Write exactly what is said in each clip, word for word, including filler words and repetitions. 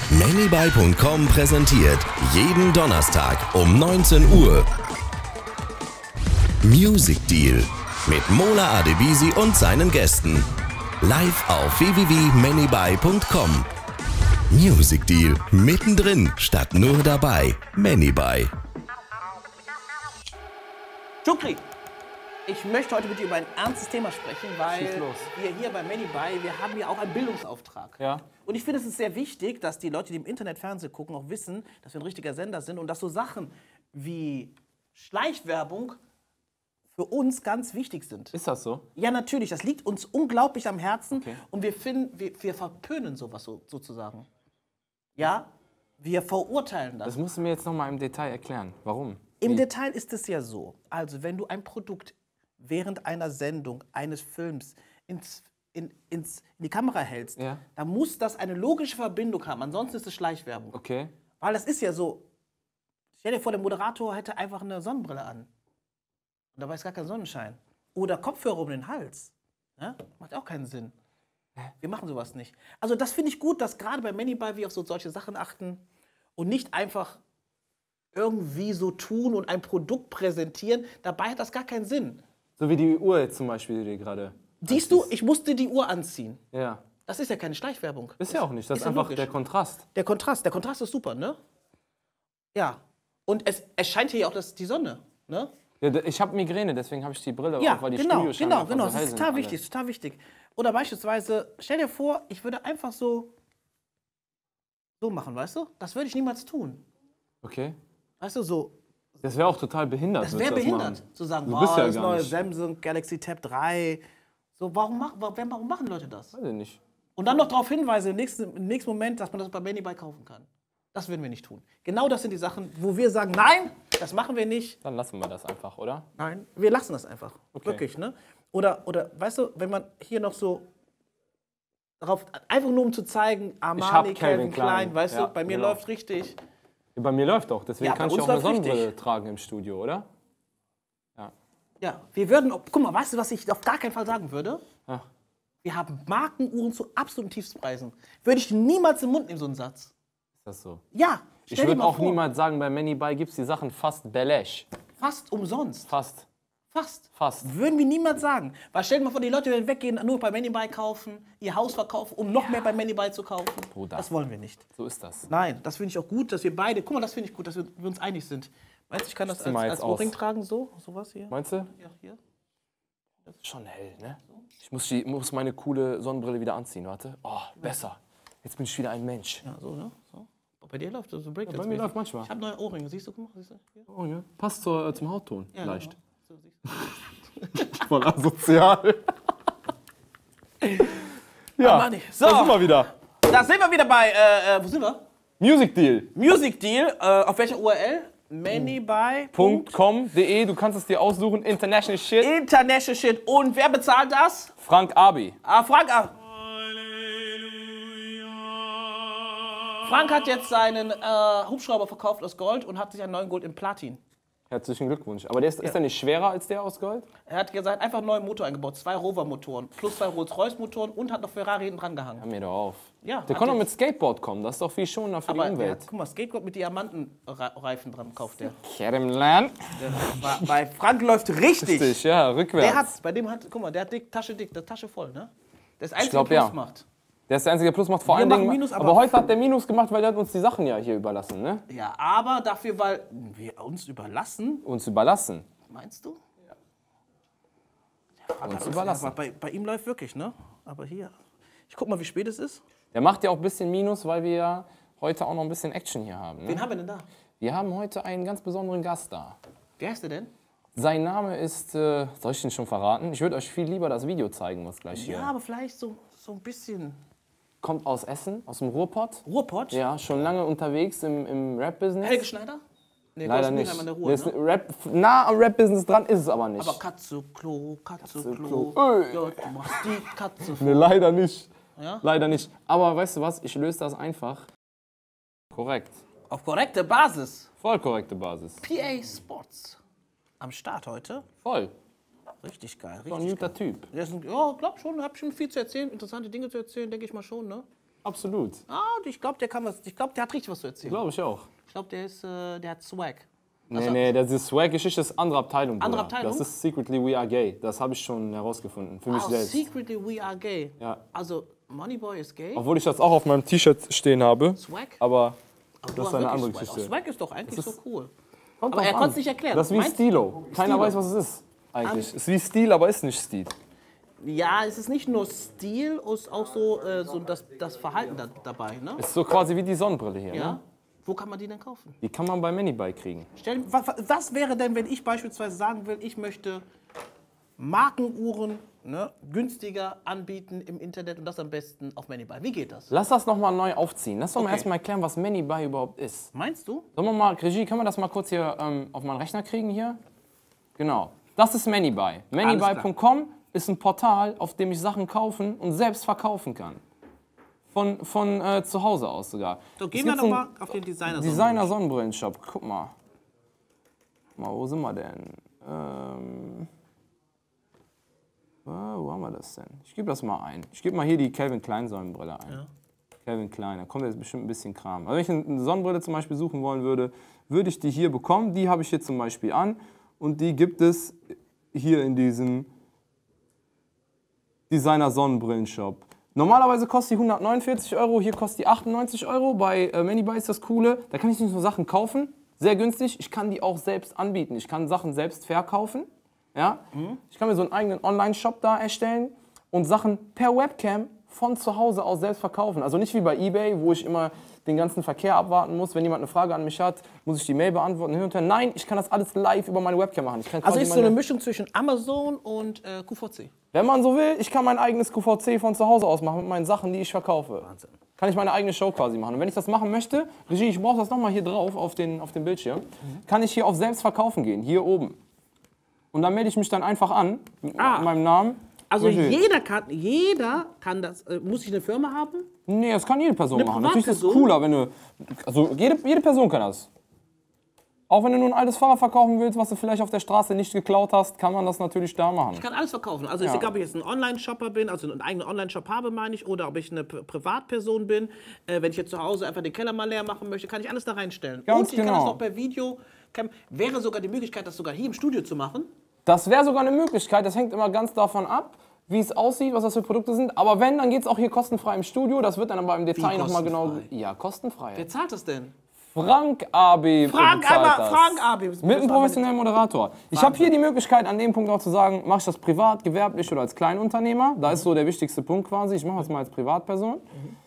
Manybuy Punkt com präsentiert jeden Donnerstag um neunzehn Uhr Music Deal mit Mola Adebisi und seinen Gästen. Live auf w w w Punkt manybuy Punkt com. Music Deal mittendrin statt nur dabei. Manybuy. Schukri, ich möchte heute mit dir über ein ernstes Thema sprechen, weil wir hier bei Manybuy, wir haben ja auch einen Bildungsauftrag. Ja. Und ich finde, es ist sehr wichtig, dass die Leute, die im Internet Fernsehen gucken, auch wissen, dass wir ein richtiger Sender sind und dass so Sachen wie Schleichwerbung für uns ganz wichtig sind. Ist das so? Ja, natürlich. Das liegt uns unglaublich am Herzen. Okay. Und wir finden, wir, wir verpönen sowas so, sozusagen. Ja, wir verurteilen das. Das musst du mir jetzt noch mal im Detail erklären. Warum? Im Wie? Detail ist es ja so. Also, wenn du ein Produkt während einer Sendung, eines Films ins, in, ins, in die Kamera hältst, Ja. dann muss das eine logische Verbindung haben. Ansonsten ist es Schleichwerbung. Okay. Weil das ist ja so. Stell dir vor, der Moderator hätte einfach eine Sonnenbrille an. Und dabei ist gar kein Sonnenschein. Oder Kopfhörer um den Hals. Ja? Macht auch keinen Sinn. Wir machen sowas nicht. Also das finde ich gut, dass gerade bei Manybuy wir auf so solche Sachen achten und nicht einfach irgendwie so tun und ein Produkt präsentieren. Dabei hat das gar keinen Sinn. So wie die Uhr jetzt zum Beispiel, die gerade. Siehst du, ich musste die Uhr anziehen. Ja. Das ist ja keine Schleichwerbung. Ist ja auch nicht. Das ist, ja einfach logisch. der Kontrast. Der Kontrast, der Kontrast ist super, ne? Ja. Und es, es scheint hier ja auch das, die Sonne, ne? Ja, ich habe Migräne, deswegen habe ich die Brille Ja, auf, weil die genau, Studioscheinwerfer genau, genau. so Das hell ist sind total alle. wichtig, total wichtig. Oder beispielsweise, stell dir vor, ich würde einfach so so machen, weißt du? Das würde ich niemals tun. Okay. Weißt du, so. Das wäre auch total behindert. Das würdest wäre du behindert, machen. zu sagen, Du boah, bist ja das gar neue nicht. Samsung Galaxy Tab drei. So, warum, mach, warum, warum machen Leute das? Weiß ich nicht. Und dann noch darauf hinweisen, im nächsten, im nächsten Moment, dass man das bei Manybuy kaufen kann. Das würden wir nicht tun. Genau das sind die Sachen, wo wir sagen, nein, das machen wir nicht. Dann lassen wir das einfach, oder? Nein, wir lassen das einfach. Okay. Wirklich, ne? Oder, oder, weißt du, wenn man hier noch so darauf, einfach nur um zu zeigen, Armani, Calvin Calvin Klein, Klein, weißt ja, du, bei mir genau. läuft richtig. Ja, bei mir läuft auch, deswegen Ja, bei kann ich uns auch eine läuft richtig. Sonnenbrille tragen im Studio, oder? Ja. Ja, wir würden, guck mal, weißt du, was ich auf gar keinen Fall sagen würde? Ja. Wir haben Markenuhren zu absoluten Tiefstpreisen. Würde ich niemals im Mund nehmen, so einen Satz. Ist das so? Ja, Ich stell dir würde mal auch vor, niemals sagen, bei Manybuy gibt es die Sachen fast Belesch. fast umsonst. Fast. Fast. Fast. Würden wir niemals sagen. Weil stell dir mal vor, die Leute werden weggehen, nur bei Manybuy kaufen, ihr Haus verkaufen, um noch mehr bei Manybuy zu kaufen. Bruder. Das wollen wir nicht. So ist das. Nein, das finde ich auch gut, dass wir beide, guck mal, das finde ich gut, dass wir, wir uns einig sind. Meinst du, ich kann das zieh mal als, jetzt als Ohrring aus. tragen, so? Sowas hier? Meinst du? Ja, hier. Schon hell, ne? Ich muss, die, muss meine coole Sonnenbrille wieder anziehen, warte. Oh, besser. Jetzt bin ich wieder ein Mensch. Ja, so, ne? So. Bei dir läuft das so Break. Ja, bei mir läuft manchmal. Ich habe neue Ohrringe, siehst du? Guck mal, siehst du? Hier. Oh, ja. Passt zur, äh, zum Hautton, Ja, leicht. genau. So, siehst du. Voll asozial. ja, Ah, Manni. So. da sind wir wieder. Da sind wir wieder bei, äh, äh, wo sind wir? Music Deal. Music Deal, äh, auf welcher U R L? Manybuy. Punkt com punkt de, du kannst es dir aussuchen, International Shit. International Shit. Und wer bezahlt das? Frank Abi. Ah, Frank. Ah. Frank hat jetzt seinen äh, Hubschrauber verkauft aus Gold und hat sich einen neuen Gold in Platin. Herzlichen Glückwunsch. Aber der ist, ist der nicht schwerer als der aus Gold? Er hat gesagt, einfach einen neuen Motor eingebaut, zwei Rover-Motoren, plus zwei Rolls-Royce-Motoren und hat noch Ferrari hinten dran gehangen. Hör mir doch auf. Ja, Der hat kann doch jetzt- mit Skateboard kommen, das ist doch viel schonender für Aber die der Umwelt. hat, guck mal, Skateboard mit Diamantenreifen dran kauft der. Keremland. der war, bei Frank läuft richtig. Richtig, ja, rückwärts. Der hat, bei dem hat, guck mal, der hat dick, Tasche dick, der Tasche voll, ne? Der ist einzige glaub, Plus ja. macht. Der ist der einzige Plus, macht vor Wir allen machen Dingen. Minus, aber, aber- heute hat der Minus gemacht, weil der hat uns die Sachen ja hier überlassen, ne? Ja, aber dafür, weil wir uns überlassen, Uns überlassen. meinst du? Uns überlassen. Aber bei, bei ihm läuft wirklich, ne? Aber hier, ich guck mal, wie spät es ist. Der macht ja auch ein bisschen Minus, weil wir ja heute auch noch ein bisschen Action hier haben. Wen Ne? haben wir denn da? Wir haben heute einen ganz besonderen Gast da. Wer ist der denn? Sein Name ist, äh, soll ich den schon verraten? Ich würde euch viel lieber das Video zeigen, was gleich hier Ja, aber vielleicht so, so ein bisschen kommt. Aus Essen, aus dem Ruhrpott. Ruhrpott? Ja, schon lange unterwegs im, im Rap-Business. Helge Schneider? Nee, Leider Gordon nicht. Mülheim an der Der Ruhr, ist ne? Rap, nah am Rap-Business dran ist es aber nicht. Aber Katze, Klo, Katze, Klo. Klo. Ey. Ja, du machst die Katze vor. Nee, leider nicht. Ja? Leider nicht. Aber weißt du was? Ich löse das einfach. Korrekt. Auf korrekte Basis. Voll korrekte Basis. P A Sports. Am Start heute. Voll. Richtig geil. So ein Richtig guter geil. Typ. Der ist ein, ja, glaub schon. Hab schon viel zu erzählen. Interessante Dinge zu erzählen, denke ich mal schon, ne? Absolut. Ah, ich glaube, der kann was. Ich glaube, der hat richtig was zu erzählen. Glaube ich auch. Ich glaube, der ist, äh, der hat Swag. Nee, Also- nee, das ist Swag-Geschichte, ist andere Abteilung. Andere Bruder. Abteilung? Das ist Secretly We Are Gay. Das habe ich schon herausgefunden. Für mich Ah, selbst. secretly we are gay. Ja. Also, Moneyboy ist gay. Obwohl ich das auch auf meinem T-Shirt stehen habe. Swag? Aber Aber du das hast ist eine wirklich andere Swag. Geschichte. Oh, Swag ist doch eigentlich Das so ist- cool. Kommt Aber drauf er an. konnte es nicht erklären. Das ist wie Meinst- Stilo. Keiner Stilo. weiß, was es ist. Eigentlich. Es ist wie Stil, aber ist nicht Stil. Ja, es ist nicht nur Stil, es ist auch so, äh, so das, das Verhalten da, dabei. Ne? Ist so quasi wie die Sonnenbrille hier. Ja. Ne? Wo kann man die denn kaufen? Die kann man bei Manybuy kriegen. Stell, was, was wäre denn, wenn ich beispielsweise sagen will, ich möchte Markenuhren, ne, günstiger anbieten im Internet und das am besten auf Manybuy? Wie geht das? Lass das nochmal neu aufziehen. Lass doch mal Okay. erstmal erklären, was Manybuy überhaupt ist. Meinst du? Sollen wir mal, Regie, können wir das mal kurz hier ähm, auf meinen Rechner kriegen hier? Genau. Das ist Manybuy. Manybuy punkt com ist ein Portal, auf dem ich Sachen kaufen und selbst verkaufen kann. Von, von äh, zu Hause aus sogar. So, Es gehen wir gibt so nochmal einen auf den Designer. Designer Sonnenbrillenshop. Guck mal. Mal, wo sind wir denn? Ähm, äh, wo haben wir das denn? Ich gebe das mal ein. Ich gebe mal hier die Calvin Klein Sonnenbrille ein. Ja. Calvin Klein, da kommt jetzt bestimmt ein bisschen Kram. Also wenn ich eine Sonnenbrille zum Beispiel suchen wollen würde, würde ich die hier bekommen. Die habe ich hier zum Beispiel an und die gibt es hier in diesem Designer Sonnenbrillenshop. Normalerweise kostet die hundertneunundvierzig Euro, hier kostet die achtundneunzig Euro. Bei äh, Manybuy ist das Coole, da kann ich nicht nur Sachen kaufen, sehr günstig. Ich kann die auch selbst anbieten. Ich kann Sachen selbst verkaufen. Ja? Mhm. Ich kann mir so einen eigenen Online-Shop da erstellen und Sachen per Webcam von zu Hause aus selbst verkaufen. Also nicht wie bei eBay, wo ich immer den ganzen Verkehr abwarten muss. Wenn jemand eine Frage an mich hat, muss ich die Mail beantworten. Hin und her. Nein, ich kann das alles live über meine Webcam machen. Ich kann Also quasi ist so meine- eine Mischung zwischen Amazon und äh, Q V C. Wenn man so will, ich kann mein eigenes Q V C von zu Hause aus machen mit meinen Sachen, die ich verkaufe. Wahnsinn. Kann ich meine eigene Show quasi machen. Und wenn ich das machen möchte, Regie, ich brauche das nochmal hier drauf auf den, auf den Bildschirm, kann ich hier auf selbst verkaufen gehen, hier oben. Und dann melde ich mich dann einfach an mit Ah. meinem Namen. Also Regie. jeder kann, jeder kann das. Äh, muss ich eine Firma haben? Nee, das kann jede Person Eine machen. Natürlich ist es Privatperson? cooler, wenn du. Also jede, jede Person kann das. Auch wenn du nur ein altes Fahrrad verkaufen willst, was du vielleicht auf der Straße nicht geklaut hast, kann man das natürlich da machen. Ich kann alles verkaufen. Also ist Ja. egal, ob ich jetzt ein Online-Shopper bin, also einen eigenen Online-Shop habe, meine ich, oder ob ich eine Pri- Privatperson bin. Äh, wenn ich jetzt zu Hause einfach den Keller mal leer machen möchte, kann ich alles da reinstellen. Ganz Und ich kann genau. das auch per Video. Kann, wäre sogar die Möglichkeit, das sogar hier im Studio zu machen. Das wäre sogar eine Möglichkeit, das hängt immer ganz davon ab, wie es aussieht, was das für Produkte sind. Aber wenn, dann geht es auch hier kostenfrei im Studio. Das wird dann aber im Detail nochmal genau. kostenfrei? Ja, kostenfrei. Wer zahlt das denn? Frank A B. Frank, bezahlt aber das. Frank A B. Mit einem professionellen Moderator. Ich habe hier die Möglichkeit, an dem Punkt auch zu sagen, mache ich das privat, gewerblich oder als Kleinunternehmer. Da ist so der wichtigste Punkt quasi. Ich mache das mal als Privatperson.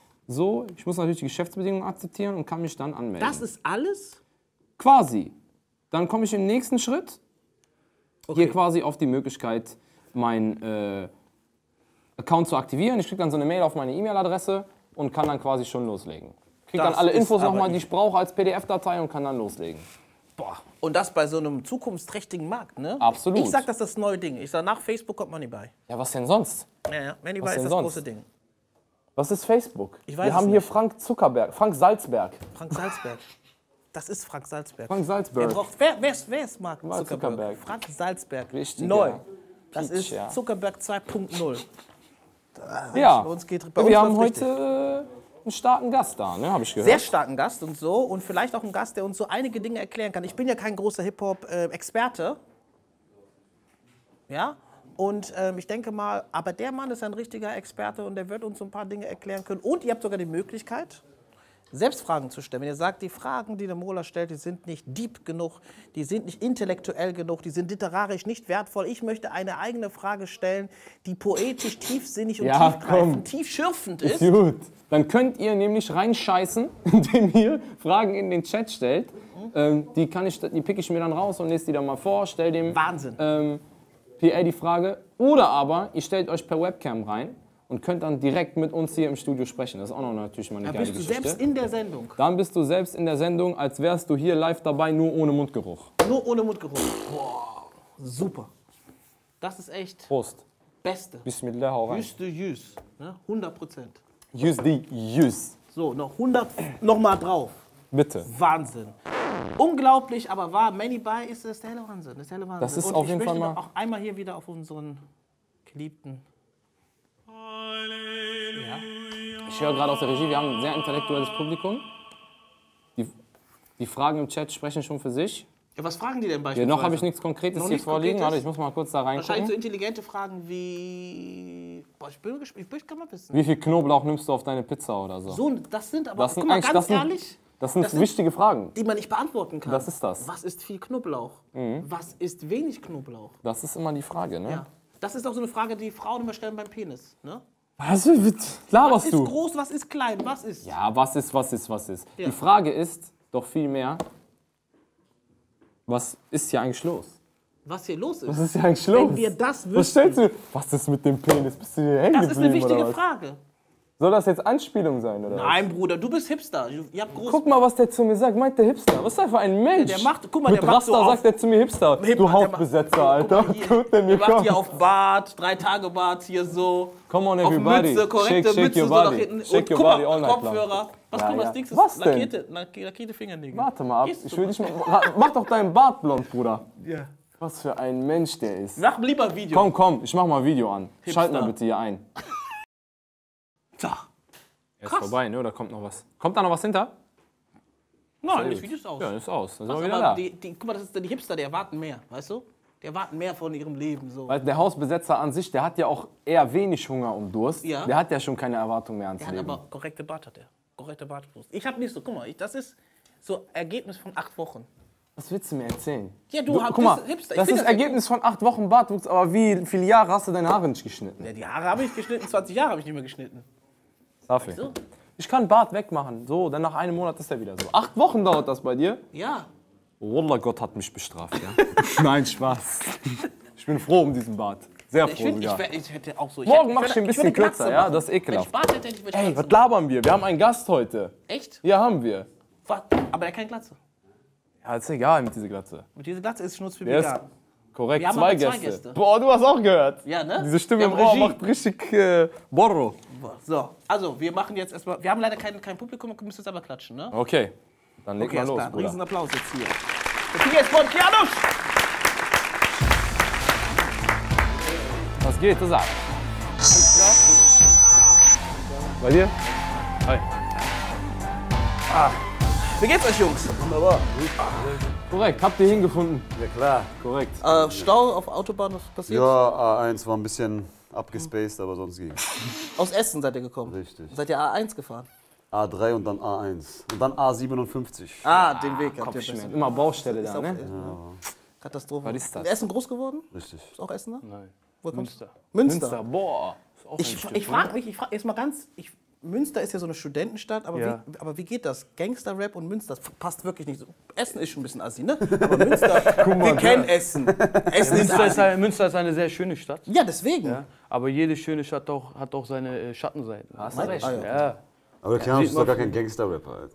So, ich muss natürlich die Geschäftsbedingungen akzeptieren und kann mich dann anmelden. Das ist alles? Quasi. Dann komme ich im nächsten Schritt Okay. hier quasi auf die Möglichkeit, meinen äh, Account zu aktivieren. Ich kriege dann so eine Mail auf meine E-Mail-Adresse und kann dann quasi schon loslegen. Kriege dann Das alle ist Infos aber nochmal, die ich brauche als P D F-Datei und kann dann loslegen. Boah. Und das bei so einem zukunftsträchtigen Markt, ne? Absolut. Ich sag, das ist das neue Ding. Ich sag, nach Facebook kommt Moneybuy. Ja, was denn sonst? Ja, ja. Moneybuy Was ist denn das sonst? große Ding. Was ist Facebook? Ich weiß Wir es haben hier nicht. Frank Zuckerberg, Frank Salzberg. Frank Salzberg. Das ist Frank Salzberg. Frank Wer, Salzberg. braucht, wer, wer, ist, wer ist Mark Mark Zuckerberg? Zuckerberg. Frank Salzberg. Richtiger Neu. Das Peach, ist ja. Zuckerberg zwei Punkt null. Ja, Bei uns geht, bei uns wir haben läuft's richtig. heute äh, einen starken Gast da, ne? Habe ich gehört. Sehr starken Gast und so. Und vielleicht auch einen Gast, der uns so einige Dinge erklären kann. Ich bin ja kein großer Hip-Hop-Experte. Ja? Und ähm, ich denke mal, aber der Mann ist ein richtiger Experte und der wird uns so ein paar Dinge erklären können. Und ihr habt sogar die Möglichkeit, selbst Fragen zu stellen. Wenn ihr sagt, die Fragen, die der Mola stellt, die sind nicht deep genug, die sind nicht intellektuell genug, die sind literarisch nicht wertvoll. Ich möchte eine eigene Frage stellen, die poetisch, tiefsinnig und Ja, tiefgreifend, komm. tiefschürfend ist. Gut. Dann könnt ihr nämlich reinscheißen, indem ihr Fragen in den Chat stellt. Ähm, die kann ich, die pick ich mir dann raus und lese die dann mal vor, stell dem Wahnsinn. ähm, P A die Frage. Oder aber ihr stellt euch per Webcam rein und könnt dann direkt mit uns hier im Studio sprechen. Das ist auch noch natürlich mal eine Da geile bist du Geschichte. selbst in der Sendung. Dann bist du selbst in der Sendung, als wärst du hier live dabei, nur ohne Mundgeruch. Nur ohne Mundgeruch. Boah, super. Das ist echt Prost. Beste. Bismillah, hau rein. Jus de Jus. Ne? hundert Prozent. Jus die Jus. So, noch hundert, noch mal drauf. Bitte. Wahnsinn. Unglaublich, aber wahr. Moneybuy ist das der helle Wahnsinn. Das, ist der helle Wahnsinn. Das ist Und auf ich jeden Fall möchte mal- auch einmal hier wieder auf unseren geliebten. Ja. Ich Ich höre gerade aus der Regie, wir haben ein sehr intellektuelles Publikum. Die, die Fragen im Chat sprechen schon für sich. Ja, was fragen die denn Ja, beispielsweise? noch habe ich nichts Konkretes Noch hier nichts vorliegen. Konkretes? Warte, ich muss mal kurz da Wahrscheinlich so reingucken. intelligente Fragen wie... Boah, ich bin gespannt, ich möchte gerne mal wissen. Wie viel Knoblauch nimmst du auf deine Pizza oder so? So, das sind aber, Das sind guck mal, eigentlich- ganz das sind- ehrlich, Das sind Das sind- wichtige Fragen. die man nicht beantworten kann. Das ist das. Was ist viel Knoblauch? Was ist wenig Knoblauch? Das ist immer die Frage, ne? Ja. Das ist auch so eine Frage, die Frauen immer stellen beim Penis. Ne? Was laberst Was ist du? groß, was ist klein, was ist... Ja, was ist, was ist, was ist? Ja. Die Frage ist doch viel mehr, was ist hier eigentlich los? Was hier los ist. Was ist hier eigentlich los? Wenn wir das Was wüssten, stellst du? Was ist mit dem Penis? Bist du hier hängen das ist eine geblieben, wichtige oder was? Frage. Soll das jetzt Anspielung sein, oder was? Nein, Bruder, du bist Hipster. Ihr habt groß... Guck mal, was der zu mir sagt. Meint der Hipster? Was ist der für ein Mensch? der macht- guck mal, Mit der macht so Raster auf- sagt er zu mir Hipster. Hip- du der Hauptbesetzer, macht- Alter. Guck mal hier, Gut, denn der mir macht hier kommt. auf Bart, drei Tage Bart hier so. Come on, Auf everybody. Mütze, korrekte shake, shake Mütze your so nach body. hinten. Shake Und your guck mal, body all night long. Kopfhörer. Was Ja, guck mal, ja. das Ding ist Was denn? lackierte, lack- lackierte Fingernägel. Warte mal ab. Gehst Ich du will mal? dich mal. Ra- Mach doch deinen Bart blond, Bruder. Ja. Was für ein Mensch der ist. Mach lieber ein Video. Komm, komm, ich mach mal ein Video an. Schalt mal Hipster. bitte hier ein. So. Er ist Krass. vorbei, ne? Oder kommt noch was? Kommt da noch was hinter? Nein, das Video ist aus. Ja, ist aus. Dann sind Was, wir wieder aber da. die, die, guck mal, das ist die Hipster, die erwarten mehr, weißt du? Die erwarten mehr von ihrem Leben. So. Weil der Hausbesetzer an sich, der hat ja auch eher wenig Hunger und Durst. Ja. Der hat ja schon keine Erwartung mehr ans Der hat Leben. aber korrekte Bart, hat er. Korrekte Bartwurst. Ich hab nicht so, guck mal, ich, das ist so Ergebnis von acht Wochen. Was willst du mir erzählen? Ja, du, hast guck mal, Hipster. Ich das find ist Ergebnis von acht Wochen Bartwuchs, aber wie viele Jahre hast du deine Haare nicht geschnitten? Ja, die Haare habe ich geschnitten, zwanzig Jahre habe ich nicht mehr geschnitten. Dafür. So. Ich kann Bart wegmachen, so, dann nach einem Monat ist er wieder so. Acht Wochen dauert das bei dir? Ja. Wallah, Gott hat mich bestraft, ja. Nein, Spaß. Ich bin froh um diesen Bart. Sehr Ich, froh find, ich, sogar. wär- ich hätte auch so. Ich Morgen hätte, mach ich würde- ein bisschen würde Glatze kürzer, ja? machen. Das ist Wenn ekelhaft. ich Bart hätte, hätte ich würde Ey, Glatze was labern wir? Wir haben einen Gast heute. machen. Echt? Ja, haben wir. Was? Aber der hat keine Glatze. Ja, ist egal mit dieser Glatze. Und diese Glatze ist Schnurz für Der ist vegan. korrekt, Wir haben zwei aber zwei Gäste. Gäste. Boah, du hast auch gehört. Ja, ne? Diese Stimme Wir im haben Ohr Regie. macht richtig äh, Borro. So, also wir machen jetzt erstmal. Wir haben leider kein, kein Publikum, wir müssen jetzt aber klatschen, ne? Okay, dann leg Okay, mal alles los, klar. Bruder. Riesenapplaus jetzt hier. Der Tiger ist von Kianusch! Was geht, das ab? Bei dir? Hi. Wie geht's euch, Jungs? Wunderbar. Korrekt, habt ihr hingefunden? Ja klar. Korrekt. Äh, Stau auf Autobahn, was passiert? Ja, A eins war ein bisschen abgespaced, aber sonst ging. Aus Essen seid ihr gekommen. Richtig. Seid ihr A eins gefahren? A drei und dann A eins. Und dann A siebenundfünfzig. Ah, den Weg habt ihr Kopfschmerzen. besser. Immer Baustelle da, Ist ne? auch, äh, Katastrophe. Was ist das? In Essen groß geworden? Richtig. Ist auch Essener? Nein. Wo kommst du? Münster. Münster. Münster, boah. Ist auch ein Ich, Stück, ich ne? frage mich, ich frage jetzt mal ganz, ich, Münster ist ja so eine Studentenstadt, aber, Ja. wie, aber wie geht das? Gangster-Rap und Münster, das passt wirklich nicht so. Essen ist schon ein bisschen assi, ne? Aber Münster, wir kennen Essen. Essen ist Münster ist, assi. ein, Münster ist eine sehr schöne Stadt. Ja, deswegen. Ja, aber jede schöne Stadt auch, hat auch seine äh, Schattenseiten. Hast du recht. Ah, ja. Ja. Aber der Kianusch sieht ist man doch gar viel. kein Gangster-Rapper, Alter.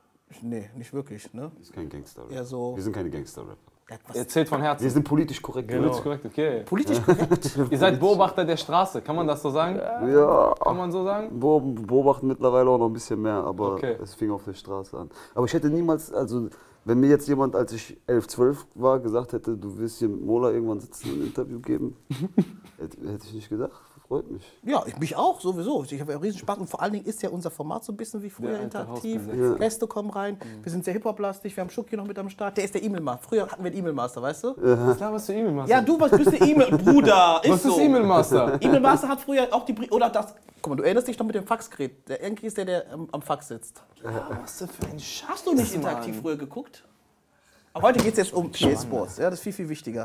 Nee, nicht wirklich, ne? Ist kein Gangster-Rapper. Ja, so- Wir sind keine Gangster-Rapper. Ja, was, Erzählt von Herzen. Wir sind politisch korrekt. Politisch korrekt, okay. politisch korrekt. Ihr seid Beobachter der Straße, kann man das so sagen? Ja, Kann man so sagen? Be- beobachten mittlerweile auch noch ein bisschen mehr, aber Okay. es fing auf der Straße an. Aber ich hätte niemals, also wenn mir jetzt jemand, als ich elf, zwölf war, gesagt hätte, du willst hier mit Mola irgendwann sitzen und ein Interview geben, hätte, hätte ich nicht gedacht. Freut mich. Ja, ich mich auch, sowieso. Ich habe ja riesen Spaß und vor allen Dingen ist ja unser Format so ein bisschen wie früher Der alte interaktiv. Hausbesetzer. Gäste kommen rein, wir sind sehr Hip-Hop-lastig, wir haben Schucki noch mit am Start. Der ist der E-Mail-Master. Früher hatten wir den E-Mail-Master, weißt du? Was laberst du E-Mail-Master? Ja, du was bist der E-Mail, Bruder, ist Was ist so. E-Mail-Master? E-Mail-Master hat früher auch die Brie oder das. Guck mal, du erinnerst dich noch mit dem Faxgerät. Der irgendwie ist der, der am, am Fax sitzt. Was denn für ein Scheiß? Hast du nicht interaktiv früher geguckt? Aber heute geht es jetzt um P A Sports. Ja, das ist viel, viel wichtiger.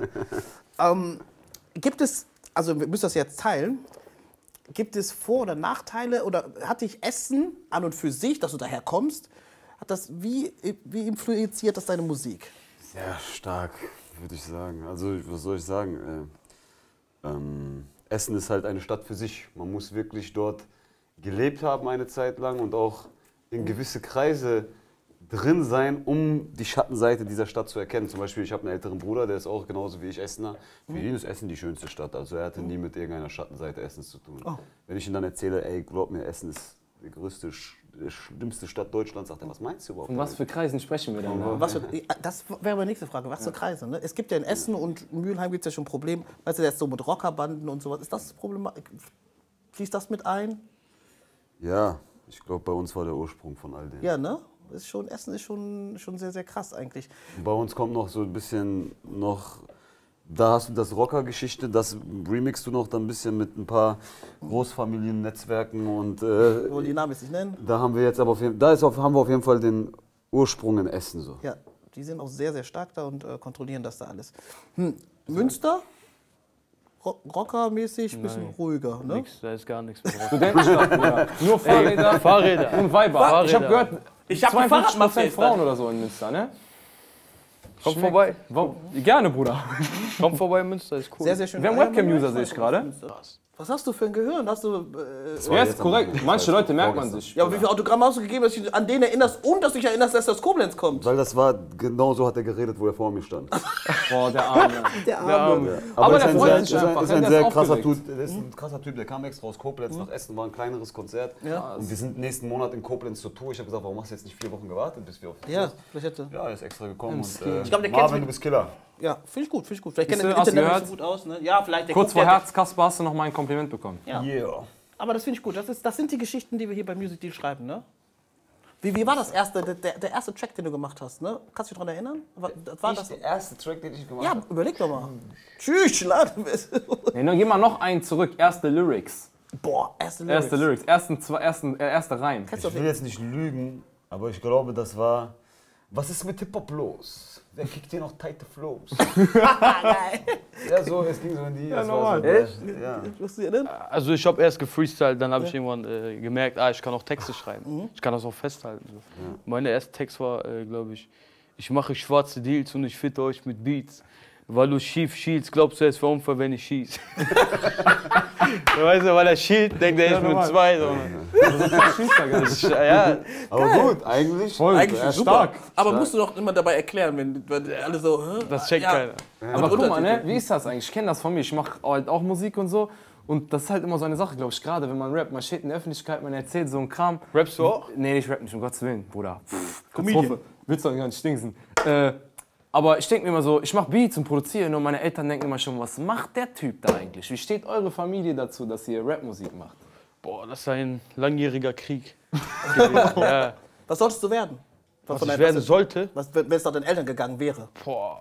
ähm, gibt es, also wir müssen das jetzt teilen, gibt es Vor- oder Nachteile oder hat dich Essen an und für sich, dass du daher kommst, hat das, wie, wie influenziert das deine Musik? Sehr stark, würde ich sagen. Also, was soll ich sagen? Äh, ähm, Essen ist halt eine Stadt für sich. Man muss wirklich dort gelebt haben eine Zeit lang und auch in gewisse Kreise drin sein, um die Schattenseite dieser Stadt zu erkennen. Zum Beispiel, ich habe einen älteren Bruder, der ist auch genauso wie ich Essener. Für ihn ist Essen die schönste Stadt. Also er hatte nie mit irgendeiner Schattenseite Essens zu tun. Wenn ich ihm dann erzähle, ey, glaub mir, Essen ist die größte, die schlimmste Stadt Deutschlands, sagt er, was meinst du überhaupt? Von was für Kreisen sprechen wir denn da? Was für, das wäre meine nächste Frage. Was für Kreise? Ne? Es gibt ja in Essen und in Mülheim gibt es ja schon ein Problem. Weißt du, jetzt so mit Rockerbanden und sowas. Ist das das Problem? Fließt das mit ein? Ja, Ich glaube, bei uns war der Ursprung von all dem. Ja, ne? Ist schon, Essen ist schon, schon sehr, sehr krass eigentlich. Bei uns kommt noch so ein bisschen noch, da hast du das Rocker-Geschichte, das remixst du noch dann ein bisschen mit ein paar Großfamilien-Netzwerken und äh, Wollen die Namen jetzt nicht nennen? da haben wir jetzt aber auf jeden, da ist auf, haben wir auf jeden Fall den Ursprung in Essen so. Ja, die sind auch sehr, sehr stark da und äh, kontrollieren das da alles. Hm. Münster? Ro Rockermäßig, ein bisschen ruhiger, ne? Nix, da ist gar nichts mehr. Studentenstadt, Bruder. Nur Fahrräder Fahrräder. und Weiber. Fahrräder. Ich habe gehört, Ich hab ein zweiundfünfzig Prozent Fahrradmuffel Frauen oder so in Münster, ne? Komm vorbei. Wo, gerne, Bruder. Komm vorbei, Münster ist cool. Sehr, sehr schön. Wir haben Webcam-User, sehe ich gerade. Was hast du für ein Gehirn? Hast du, äh, Ja, ist korrekt. Manche Leute merkt man sich. ja, aber wie viele Autogramme hast du gegeben, dass du dich an den erinnerst und dass du dich erinnerst, dass das Koblenz kommt? Weil das war, genau so hat er geredet, wo er vor mir stand. Boah, der Arme. Der Arme. Aber ist der ein freut sehr, sich ist ein, einfach, ist ja, ein der sehr ist krasser aufgeregt. Typ, der ist ein krasser Typ, der kam extra aus Koblenz nach Essen, war ein kleineres Konzert. Ja. Und wir sind nächsten Monat in Koblenz zur Tour. Ich habe gesagt, warum hast du jetzt nicht vier Wochen gewartet, bis wir auf Ja, vielleicht hätte. Ja, er ist extra gekommen. Und, Stil. äh, Ich glaub, der kennt's Marvin, mit- du bist Killer. Ja, finde ich gut, finde ich gut. Vielleicht kennt Siehst er du, im hast du Internet nicht so gehört? gut aus, ne? Ja, vielleicht. Der Kurz guckt vor ja- Herzkasper hast du noch mal ein Kompliment bekommen. Ja. Yeah. Aber das finde ich gut. Das, ist, das sind die Geschichten, die wir hier bei Music Deal schreiben, ne? Wie, wie war das erste, der, der erste Track, den du gemacht hast, ne? Kannst du dich daran erinnern? War, das war das? der erste Track, den ich gemacht Ja, überleg doch mal. Tschüss, lade. Nee, dann geh mal noch einen zurück. Erste Lyrics. Boah, erste Lyrics. Erste Lyrics. Ersten, zwei, ersten, äh, erste Reim. Kennst du Ich will jetzt nicht lügen, aber ich glaube, das war. Was ist mit Hip-Hop los? Wer kickt hier noch tighte Flows? Ja, so, es ging so in die. Ja, normal. So, Echt? ja. Wirst du dir erinnern? Also ich habe erst gefreestylt, dann habe ich irgendwann äh, gemerkt, ah, ich kann auch Texte schreiben. Ich kann das auch festhalten. So. Mein erster Text war, äh, glaube ich, ich mache schwarze Deals und ich fitte euch mit Beats. Weil du schief schielst, glaubst du, es wäre Unfall, wenn ich schieß. Weißt du, weil er schielt, denkt er, ich bin normal. zwei. So. Das ist, ja, Aber gut, eigentlich. Voll, Eigentlich er ist super. stark. Aber musst du doch immer dabei erklären, wenn, wenn alle so. Hä? das checkt Ja. keiner. Aber Und guck mal, ne? Untertitel. Wie ist das eigentlich? Ich kenne das von mir. Ich mache halt auch Musik und so. Und das ist halt immer so eine Sache, glaube ich. Gerade wenn man rappt, man steht in der Öffentlichkeit, man erzählt so einen Kram. Rappst du auch? Nee, ich rap nicht, um Gottes Willen, Bruder. Pff, Comedian. Katastrophe. Willst du gar nicht stinken. Äh, aber ich denke mir immer so, ich mache Beats und produziere und meine Eltern denken immer schon, was macht der Typ da eigentlich? Wie steht eure Familie dazu, dass ihr Rapmusik macht? Boah, das ist ein langjähriger Krieg. gewesen. Ja. Was solltest du werden? Was Von ich deinen- werden was- sollte? Was, wenn es nach deinen Eltern gegangen wäre? Boah,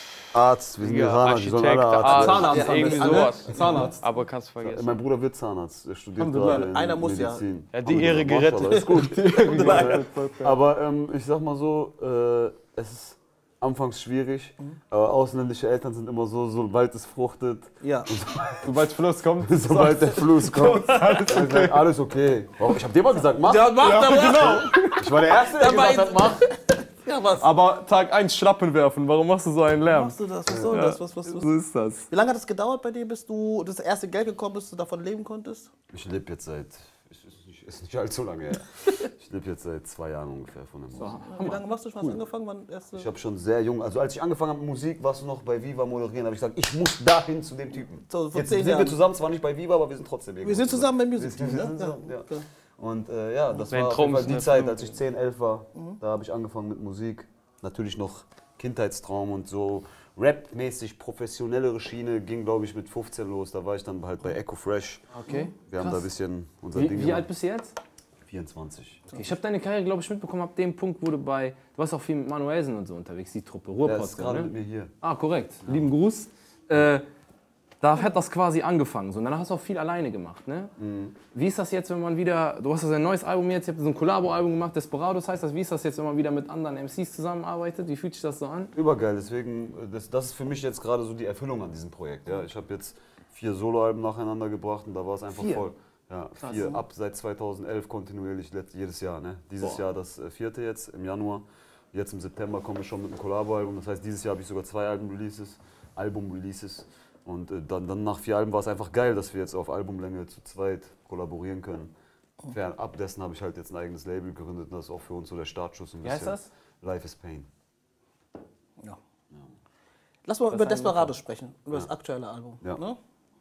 Arzt, wir sind ja, Iraner, die sollen Architekt, alle Arzt werden. Arzt, Zahnarzt haben irgendwie wir alle. sowas. Zahnarzt. Aber kannst vergessen. Mein Bruder wird Zahnarzt, er studiert Alhamdulillah. gerade in Einer muss ja. Medizin. Er hat die Alhamdulillah, Ehre gerettet. Maschallah, ist gut. Aber ähm, ich sag mal so, äh, es ist anfangs schwierig, aber ausländische Eltern sind immer so, sobald es fruchtet, Ja. Sobald Fluss kommt, sobald der Fluss kommt, alles okay. Alles okay. Warum? Ich hab dir mal gesagt, mach. Ja, mach ja, genau. Ich war der Erste, der Dabei- gesagt hat, mach. Ja, was? Aber Tag eins Schlappen werfen, warum machst du so einen Lärm? Machst du das? Was soll das? Was, was, was? So ist das. Wie lange hat es gedauert bei dir, bis du das erste Geld gekommen bist, du davon leben konntest? Ich lebe jetzt seit, ist nicht, ist nicht allzu lange her. Ich lebe jetzt seit zwei Jahren ungefähr von der Musik. Wie lange machst du schon? Hast du angefangen? Wann erste? Ich habe schon sehr jung, also als ich angefangen habe mit Musik, warst du noch bei Viva moderieren, habe ich gesagt, ich muss dahin zu dem Typen. So, vor Jetzt zehn sind Jahren. wir zusammen, zwar nicht bei Viva, aber wir sind trotzdem irgendwo. Wir sind zusammen beim Wir Music sind, Team, wir ne? sind zusammen, ja. Ja. Und äh, ja, das Dein war auf Traum jeden Fall ist die eine Zeit, Erfüllung. als ich zehn, elf war. Da habe ich angefangen mit Musik. Natürlich noch Kindheitstraum und so Rap-mäßig professionellere Schiene ging, glaube ich, mit fünfzehn los. Da war ich dann halt bei Echo Fresh. Okay. Wir haben da ein bisschen unser Wie, Ding wie gemacht. alt bist du jetzt? vierundzwanzig. Okay, ich habe deine Karriere, glaube ich, mitbekommen, ab dem Punkt, wo du bei, du warst auch viel mit Manuelsen und so unterwegs, die Truppe, Der Ruhrpott, ist gerade ne? mit mir hier. Ah, korrekt. Lieben Gruß. Äh, da hat das quasi angefangen. So. Und dann hast du auch viel alleine gemacht. Ne? Mhm. Wie ist das jetzt, wenn man wieder, du hast ja ein neues Album jetzt, ihr habt so ein Collabo-Album gemacht, Desperados heißt das. Wie ist das jetzt, wenn man wieder mit anderen M Cs zusammenarbeitet? Wie fühlt sich das so an? Übergeil, deswegen, äh, das, das ist für mich jetzt gerade so die Erfüllung an diesem Projekt. Ja. Ich habe jetzt vier Soloalben nacheinander gebracht und da war es einfach Vier? voll. Ja, vier, ab seit zweitausendelf kontinuierlich, let- jedes Jahr. Ne? Dieses Boah. Jahr das äh, vierte jetzt, im Januar. Jetzt im September komme ich schon mit einem Collabo-Album. Das heißt, dieses Jahr habe ich sogar zwei Album-Releases. Album-Releases. Und äh, dann, dann nach vier Alben war es einfach geil, dass wir jetzt auf Albumlänge zu zweit kollaborieren können. Fernab dessen habe ich halt jetzt ein eigenes Label gegründet und das ist auch für uns so der Startschuss. Ein Wie heißt bisschen. das? Life is Pain. Ja. Lass mal über Desperados sprechen, über das aktuelle Album. Ja. Ne?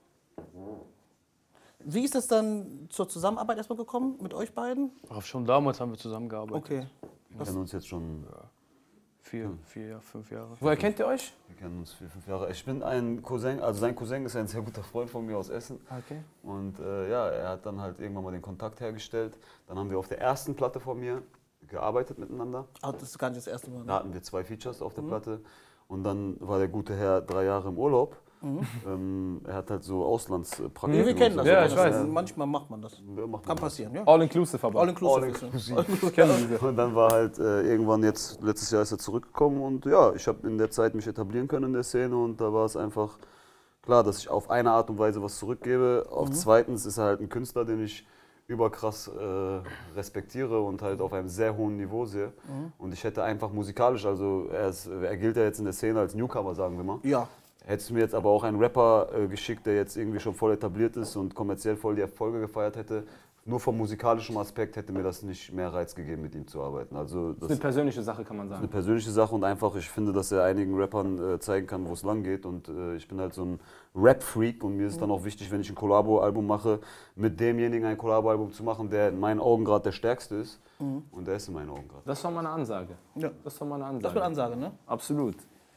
Wie ist es dann zur Zusammenarbeit erstmal gekommen mit euch beiden? Auch schon damals haben wir zusammengearbeitet. Okay. Wir kennen uns jetzt schon Vier, vier, fünf Jahre. Woher kennt ihr euch? Wir kennen uns vier, fünf Jahre. Ich bin ein Cousin, also sein Cousin ist ein sehr guter Freund von mir aus Essen. Okay. Und äh, ja, er hat dann halt irgendwann mal den Kontakt hergestellt. Dann haben wir auf der ersten Platte von mir gearbeitet miteinander. Ah, das ist gar nicht das erste Mal. Da hatten wir zwei Features auf der mhm. Platte. Und dann war der gute Herr drei Jahre im Urlaub. Mhm. Ähm, er hat halt so Auslandspraktiken. Ja, wir kennen das. Ja, ich weiß. Ja. Manchmal macht man das. Ja, macht Kann man passieren, ja. All-inclusive aber. All-inclusive. All und dann war halt äh, irgendwann jetzt, letztes Jahr ist er zurückgekommen und ja, ich habe in der Zeit mich etablieren können in der Szene und da war es einfach klar, dass ich auf eine Art und Weise was zurückgebe. Auf mhm. zweitens ist er halt ein Künstler, den ich überkrass äh, respektiere und halt auf einem sehr hohen Niveau sehe. Mhm. Und ich hätte einfach musikalisch, also er, ist, er gilt ja jetzt in der Szene als Newcomer, sagen wir mal. Ja. Hättest du mir jetzt aber auch einen Rapper äh, geschickt, der jetzt irgendwie schon voll etabliert ist und kommerziell voll die Erfolge gefeiert hätte, nur vom musikalischen Aspekt hätte mir das nicht mehr Reiz gegeben, mit ihm zu arbeiten. Also das, das ist eine persönliche Sache, kann man sagen. Das ist eine persönliche Sache und einfach, ich finde, dass er einigen Rappern äh, zeigen kann, wo es lang geht. Und äh, ich bin halt so ein Rap-Freak und mir ist es dann auch wichtig, wenn ich ein Collabo-Album mache, mit demjenigen ein Collabo-Album zu machen, der in meinen Augen gerade der stärkste ist. Mhm. Und der ist in meinen Augen gerade. Das war mal eine Ansage. Ja. Das war mal eine Ansage. Das war eine Ansage, ne? Absolut.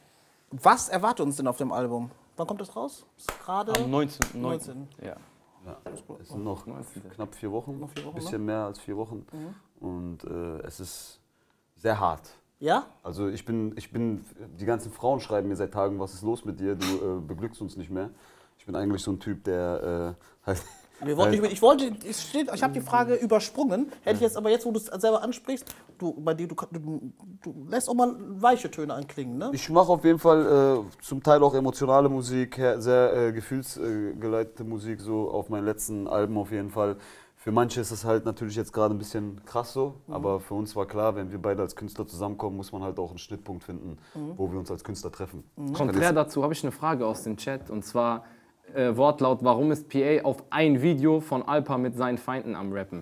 Was erwartet uns denn auf dem Album? Wann kommt das raus? Gerade am neunzehnten neunzehnten. Ja. Ja, es sind noch knapp vier Wochen, noch vier Wochen, ein bisschen ne? mehr als vier Wochen. Mhm. Und äh, es ist sehr hart. Ja? Also ich bin, ich bin, die ganzen Frauen schreiben mir seit Tagen, was ist los mit dir, du äh, beglückst uns nicht mehr. Ich bin eigentlich so ein Typ, der äh, halt... Wir wollten nicht, ich wollte, ich, steht, ich habe die Frage übersprungen, hätte ich jetzt aber jetzt, wo du es selber ansprichst, du, bei dir, du, du, du lässt auch mal weiche Töne anklingen, ne? Ich mache auf jeden Fall äh, zum Teil auch emotionale Musik, sehr äh, gefühlsgeleitete Musik, so auf meinen letzten Alben auf jeden Fall. Für manche ist das halt natürlich jetzt gerade ein bisschen krass so, mhm. aber für uns war klar, wenn wir beide als Künstler zusammenkommen, muss man halt auch einen Schnittpunkt finden, mhm. wo wir uns als Künstler treffen. Mhm. Konträr dazu habe ich eine Frage aus dem Chat und zwar äh, Wortlaut, warum ist P A auf ein Video von Alpa mit seinen Feinden am Rappen?